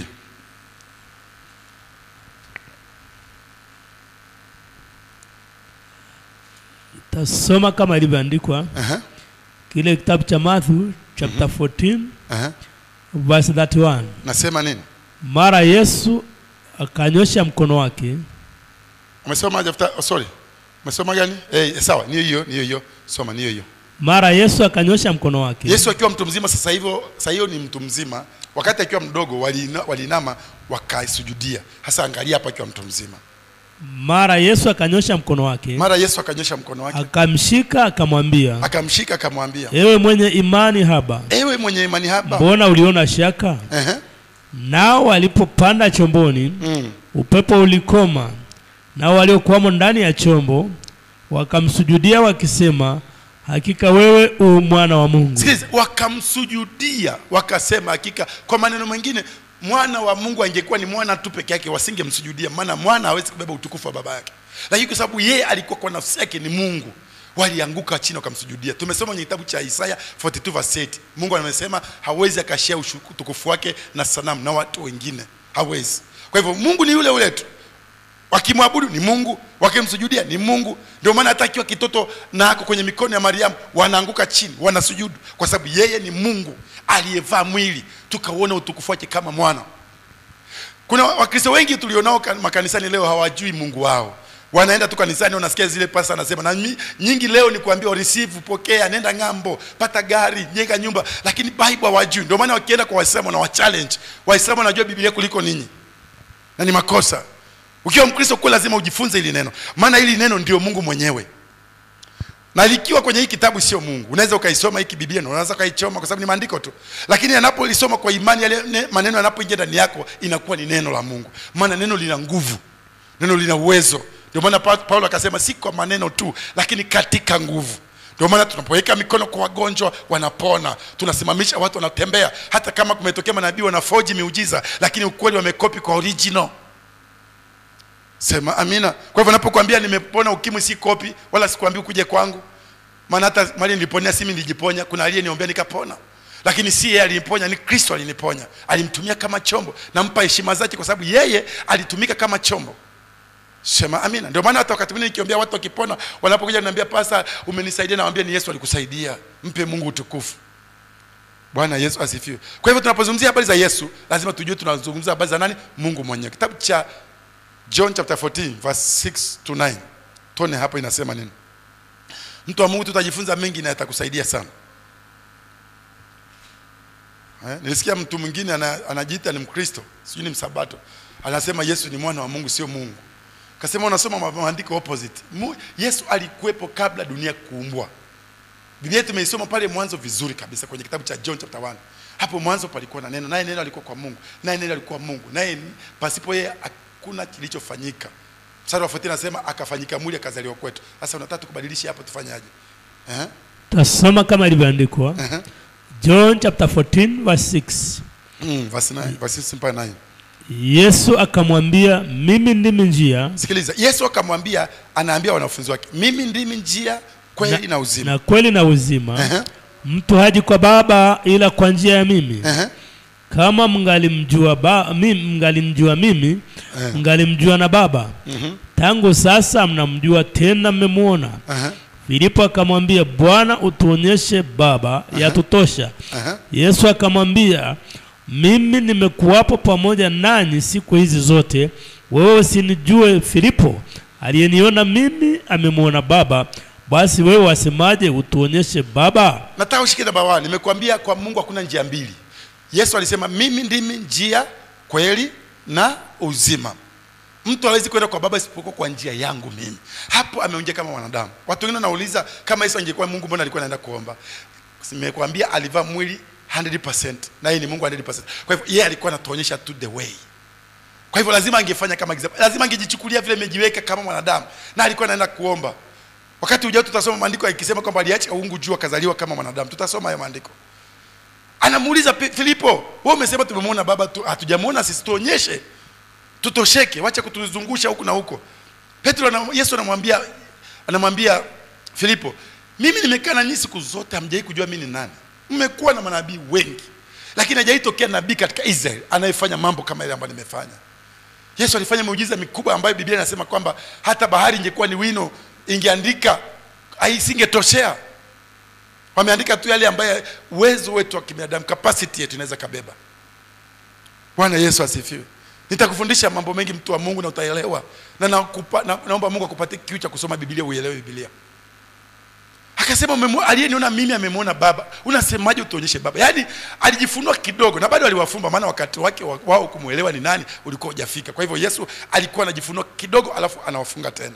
Tasoma kama ilivyoandikwa. Uh-huh. Kile kitabu cha Matthew chapter mm-hmm. fourteen uh-huh. verse thirty-one. Nasema nini? Mara Yesu akanyosha mkono wake. Umesoma after, oh, sorry. Umesoma gani? Eh, hey, sawa, ni hiyo, ni hiyo. Soma ni hiyo. Mara Yesu akanyosha mkono wake. Yesu akiwa mtu mzima sasa hivyo, sasa hiyo ni mtu mzima. Wakati akiwa mdogo walinama wakaisujudia. Hasa angalia hapa akiwa mtu mzima. Mara Yesu akanyosha mkono wake. Mara Yesu akanyosha mkono wake. Akamshika akamwambia. Akamshika akamwambia. Ewe mwenye imani haba. Ewe mwenye imani haba. Mbona uliona shaka? Uh-huh. Nao walipopanda chomboni, mm. upepo ulikoma. Nao waliokuwamo ndani ya chombo wakamsujudia wakisema, hakika wewe u mwana wa Mungu. Sikiliza, wakamsujudia wakasema hakika. Kwa maneno mengine, mwana wa Mungu angekuwa ni mwana tu peke yake, wasingemsujudia, maana mwana hawezi kubeba utukufu wa baba yake. Lakini kwa sababu yeye alikuwa kwa nafsi yake ni Mungu, walianguka chini wakamsujudia. Tumesoma kwenye kitabu cha Isaya forty-two verse eight. Mungu anasema hawezi akashia utukufu wake na sanamu na watu wengine, hawezi. Kwa hivyo Mungu ni yule yule tu. Wakimwabudu ni Mungu, wakimsujudia ni Mungu. Ndio maana hata akiwa kitoto na ako kwenye mikono ya Mariamu wanaanguka chini, wanasujudu, kwa sababu yeye ni Mungu aliyevaa mwili, tukauona utukufu wake kama mwana. Kuna Wakristo wengi tulionao makanisani leo hawajui Mungu wao. Wanaenda tu kanisani, wanasikia zile pasa anasema, na nyingi leo ni kuambia receive, pokea, nenda ngambo, pata gari, jenga nyumba, lakini Bible hawajui. Ndio maana wakienda kwa Waislamu na wa challenge, Waislamu wanajua Biblia kuliko ninyi. Na ni makosa. Ukiwa Mkristo kwa lazima ujifunze hili neno, maana hili neno ndio Mungu mwenyewe. Na likiwa kwenye hii kitabu sio Mungu. Unaweza ukaisoma hiki Biblia na unaweza kaichoma kwa sababu ni maandiko tu. Lakini anapolisoma kwa imani, yale maneno yanapoingia ndani yako inakuwa ni neno la Mungu. Maana neno lina nguvu. Neno lina uwezo. Ndio maana Paulo akasema si kwa maneno tu, lakini katika nguvu. Ndio maana tunapoweka mikono kwa wagonjwa wanapona, tunasimamisha watu wanatembea, hata kama kumetokea manabii wanafoji miujiza, lakini ukweli wamekopi kwa original. Sema amina. Kwa hivyo napokuambia nimepona ukimwi si kopi, wala sikwambii ukuje kwangu. Maana hata mali niliponia si mimi nilijiponya, kuna aliyeniombea nikapona. Lakini si yeye aliniponya, ni Kristo aliniponya. Alimtumia kama chombo, nampa heshima zake kwa sababu yeye alitumika kama chombo. Sema amina. Ndio maana hata wakati mwingine nikiombea watu wakipona, wanapokuja kuniambia pasa umenisaidia, nawaambia ni Yesu alikusaidia. Mpe Mungu utukufu. Bwana Yesu asifiwe. Kwa hivyo tunapozungumzia habari za Yesu, lazima tujue tunazungumzia habari za nani? Mungu mwenyewe. Kitabu cha John chapter fourteen verse six to nine. Tuone hapo inasema nini. Mtu wa Mungu, tutajifunza mengi na yatakusaidia sana. Eh, nilisikia mtu mwingine anajiita ni Mkristo, sijui ni Msabato, anasema Yesu ni mwana wa Mungu sio Mungu. Kasema unasoma maandiko opposite. Yesu alikuwepo kabla dunia kuumbwa. Biblia tumeisoma pale mwanzo vizuri kabisa kwenye kitabu cha John chapter one. Hapo mwanzo palikuwa na neno, naye neno alikuwa kwa Mungu, naye neno alikuwa Mungu, naye pasipo yeye hakuna kilichofanyika. Mstari wa arobaini nasema akafanyika mwili akazaliwa kwetu. Sasa unataka kubadilisha hapo, tufanyaje? Eh? Tasoma kama ilivyoandikwa. Uh-huh. John chapter fourteen verse six. Mm, verse nine, verse six mpaka nine. Yesu akamwambia, mimi ndimi njia. Sikiliza, Yesu akamwambia, anaambia wanafunzi wake, mimi ndimi njia, kweli na, na uzima. Na kweli na uzima. Uh-huh. Mtu haji kwa Baba ila kwa njia ya mimi. Uh-huh. Kama mngalimjua ba, mimi mngalimjua mimi, uh-huh. mngalimjua na Baba. Uh-huh. Tangu sasa mnamjua tena mmemuona. Uh-huh. Filipo akamwambia, Bwana utuonyeshe Baba, uh-huh. yatutosha. Uh-huh. Yesu akamwambia, mimi nimekuwapo pamoja nanyi siku hizi zote, wewe usinijue Filipo? Aliyeniona mimi amemuona Baba. Basi wewe wasemaje utuonyeshe Baba? Nataka ushike namba moja. Nimekuambia kwa Mungu hakuna njia mbili. Yesu alisema mimi ndimi njia, kweli na uzima. Mtu hawezi kwenda kwa Baba isipokuwa kwa njia yangu mimi. Hapo ameongea kama wanadamu. Watu wengine wanauliza kama Yesu angekuwa Mungu mbona alikuwa anaenda kuomba? Nimekuambia alivaa mwili one hundred percent na yeye ni Mungu one hundred percent. Kwa hivyo yeye alikuwa anatuonyesha to the way. Kwa hivyo lazima angefanya kama giza. Lazima angejichukulia vile amejiweka kama mwanadamu na alikuwa anaenda kuomba. Wakati ujao tutasoma maandiko yakisema kwamba aliacha uungu juu akazaliwa kama mwanadamu. Tutasoma hayo maandiko. Anamuuliza Filipo, wewe umesema tumemwona Baba tu, hatujamuona sisi, tuonyeshe. Tutosheke, wacha kutuzungusha huku na huko. Petro na Yesu anamwambia anamwambia Filipo, mimi nimekaa na nyinyi siku zote, hamjai kujua mimi ni nani. Mmekuwa na manabii wengi, lakini hajaitokea nabii katika Israeli anayefanya mambo kama ile ambayo nimefanya. Yesu alifanya miujiza mikubwa ambayo Biblia inasema kwamba hata bahari ingekuwa ni wino ingeandika haisingetoshea. Wameandika tu yale ambaye uwezo wetu wa kibinadamu, capacity yetu inaweza kabeba. Bwana Yesu asifiwe. Nitakufundisha mambo mengi mtu wa Mungu na utaelewa. Na, nakupa, na naomba Mungu akupatie kiu cha kusoma Biblia uelewe Biblia. Akasema aliyeniona mimi amemwona Baba. Unasemaje utuonyeshe Baba? Yaani alijifunua kidogo na bado aliwafumba, maana wakati wake wao kumuelewa ni nani ulikuwa hujafika. Kwa hivyo Yesu alikuwa anajifunua kidogo alafu anawafunga tena.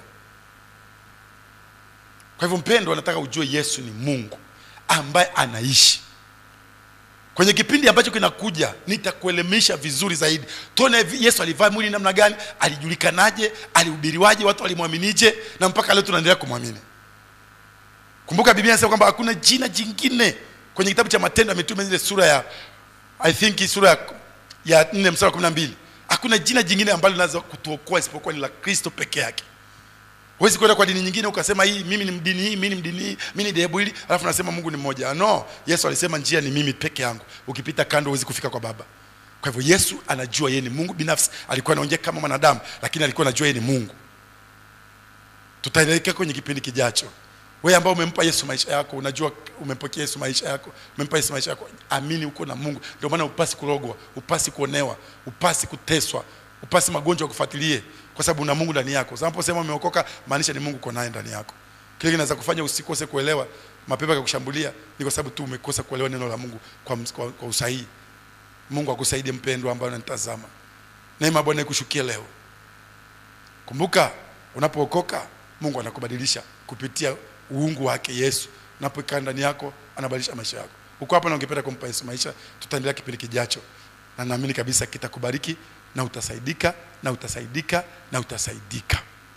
Kwa hivyo mpendo, nataka ujue Yesu ni Mungu ambaye anaishi. Kwenye kipindi ambacho kinakuja nitakuelemisha vizuri zaidi. Tuone Yesu alivaa mwili namna gani, alijulikanaje, alihubiriwaje, watu walimwaminije, na mpaka leo tunaendelea kumwamini. Kumbuka Biblia inasema kwamba hakuna jina jingine kwenye kitabu cha Matendo ya Mitume ile sura ya I think sura ya, ya nne mstari wa kumi na mbili. Hakuna jina jingine ambalo linaweza kutuokoa isipokuwa ni la Kristo peke yake. Huwezi kwenda kwa dini nyingine ukasema hii mimi ni dini hii, mimi ni dini hii, mimi ni dhehebu hili, alafu nasema Mungu ni mmoja. No, Yesu alisema njia ni mimi peke yangu. Ukipita kando huwezi kufika kwa Baba. Kwa hivyo Yesu anajua yeye ni Mungu binafsi. Alikuwa anaongea kama mwanadamu, lakini alikuwa anajua yeye ni Mungu. Tutaelekea kwenye kipindi kijacho. Wewe ambao umempa Yesu maisha yako, unajua umempokea Yesu maisha yako, umempa Yesu maisha yako, amini uko na Mungu. Ndio maana upasi kurogwa, upasi kuonewa, upasi kuteswa, upasi magonjwa kufuatilie, kwa sababu una Mungu ndani yako. Unaposema umeokoka, maanisha ni Mungu uko naye ndani yako. Kile kinaweza kufanya usikose kuelewa, mapepo yakushambulia, ni kwa sababu tu umekosa kuelewa neno la Mungu kwa, kwa, kwa usahihi. Mungu akusaidie mpendwa ambaye unanitazama. Neema Bwana ikushukie leo. Kumbuka, unapookoka Mungu anakubadilisha kupitia uungu wake Yesu. Unapokaa ndani yako anabadilisha maisha yako. Uko hapa na ungependa kumpa Yesu maisha, tutaendelea kipindi kijacho. Na naamini kabisa kitakubariki na utasaidika na utasaidika na utasaidika.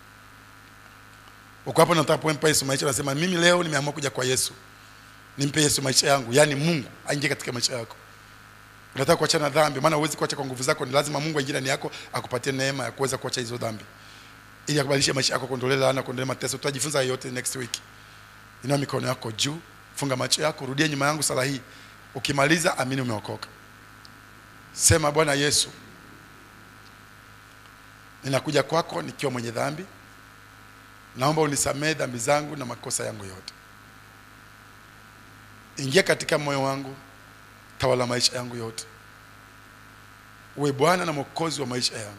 Uko hapa na unataka kumpa Yesu maisha, unasema mimi leo nimeamua kuja kwa Yesu. Nimpe Yesu maisha yangu, yani Mungu aingie katika maisha yako. Unataka kuacha na dhambi, maana huwezi kuacha kwa nguvu zako, ni lazima Mungu aingie ndani yako akupatie neema ya kuweza kuacha hizo dhambi. Ili akubadilishe maisha yako, kuondolee laana, kuondolee mateso. Tutajifunza yote next week. Inua mikono yako juu, funga macho yako, rudia nyuma yangu sala hii. Ukimaliza amini umeokoka. Sema Bwana Yesu, ninakuja kwako nikiwa mwenye dhambi. Naomba unisamehe dhambi zangu na makosa yangu yote. Ingia katika moyo wangu, tawala maisha yangu yote. Uwe Bwana na Mwokozi wa maisha yangu.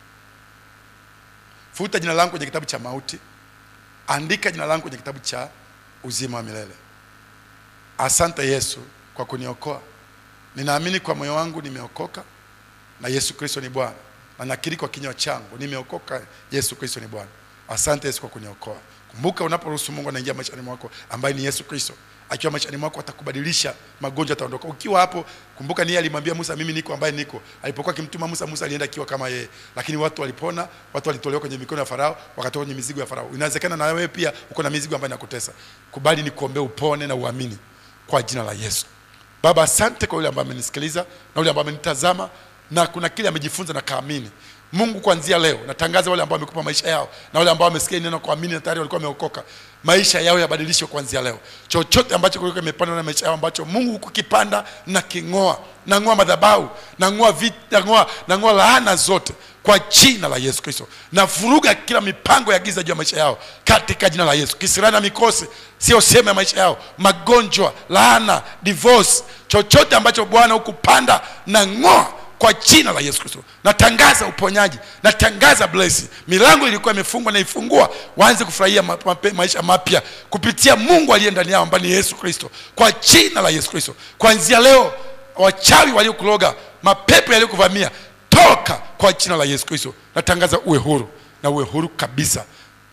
Futa jina langu kwenye kitabu cha mauti, andika jina langu kwenye kitabu cha uzima wa milele. Asante Yesu kwa kuniokoa. Ninaamini kwa moyo wangu nimeokoka na Yesu Kristo ni Bwana. Na nakiri kwa kinywa changu nimeokoka, Yesu Kristo ni Bwana. Asante Yesu kwa kuniokoa. Kumbuka unaporuhusu Mungu anaingia maishani mwako ambaye ni Yesu Kristo, akiwa maishani mwako atakubadilisha, magonjwa yataondoka. Ukiwa hapo, kumbuka ni yeye alimwambia Musa, mimi niko ambaye niko. Alipokuwa akimtuma Musa, Musa alienda akiwa kama yeye, lakini watu walipona, watu walitolewa kwenye mikono ya Farao, wakatoka kwenye mizigo ya Farao. Inawezekana na wewe pia uko na mizigo ambayo inakutesa. Kubali ni kuombea upone na uamini kwa jina la Yesu. Baba, asante kwa yule ambaye amenisikiliza na yule ambaye amenitazama na kuna kile amejifunza na kaamini. Mungu, kuanzia leo natangaza wale ambao wamekupa maisha yao na wale ambao wamesikia neno kwa amini na tayari walikuwa wameokoka, maisha yao yabadilishwe kuanzia leo. Chochote ambacho kulikuwa kimepandwa na maisha yao ambacho Mungu kukipanda na kingoa, na ngoa madhabahu, na ngoa vita, ngoa na ngoa laana zote kwa jina la Yesu Kristo. Na vuruga kila mipango ya giza juu ya maisha yao katika jina la Yesu. Kisirani na mikosi sio sema ya maisha yao, magonjwa, laana, divorce, chochote ambacho Bwana hukupanda na ngoa kwa jina la Yesu Kristo. Natangaza uponyaji, natangaza blessing. Milango ilikuwa imefungwa na ifungua, waanze kufurahia ma ma maisha mapya kupitia Mungu aliye ndani yao ambaye ni Yesu Kristo. Kwa jina la Yesu Kristo. Kuanzia leo, wachawi waliokuloga, mapepo yaliyokuvamia, toka kwa jina la Yesu Kristo. Natangaza uwe huru, na uwe huru kabisa.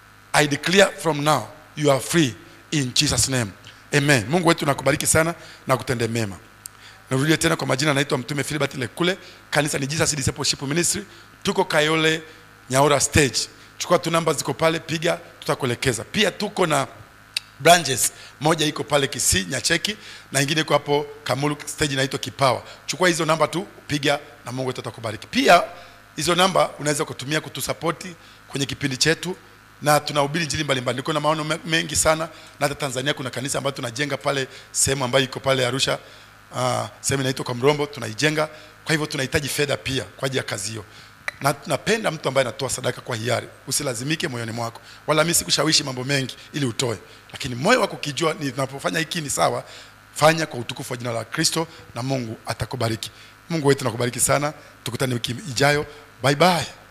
I declare from now you are free in Jesus name. Amen. Mungu wetu nakubariki sana na kutende mema. Narudia tena kwa majina, naitwa Mtume Philbert Lekule. Kanisa ni Jesus Discipleship Ministry. Tuko Kayole Nyaura stage. Chukua tu namba ziko pale, piga, tutakuelekeza. Pia tuko na branches. Moja iko pale Kisii Nyacheki na nyingine iko hapo Kamulu stage inaitwa Kipawa. Chukua hizo namba tu, piga na Mungu atakubariki. Pia hizo namba unaweza kutumia kutusapoti kwenye kipindi chetu, na tunahubiri injili mbalimbali. Niko na maono mengi sana, na hata Tanzania kuna kanisa ambayo tunajenga pale sehemu ambayo iko pale Arusha. Uh, sehemu inaitwa kwa Mrombo tunaijenga. Kwa hivyo tunahitaji fedha pia kwa ajili ya kazi hiyo. Na napenda mtu ambaye anatoa sadaka kwa hiari. Usilazimike moyoni mwako. Wala mimi sikushawishi mambo mengi ili utoe. Lakini moyo wako ukijua ninapofanya hiki ni sawa, fanya kwa utukufu wa jina la Kristo na Mungu atakubariki. Mungu wetu nakubariki sana. Tukutane wiki ijayo. Bye bye.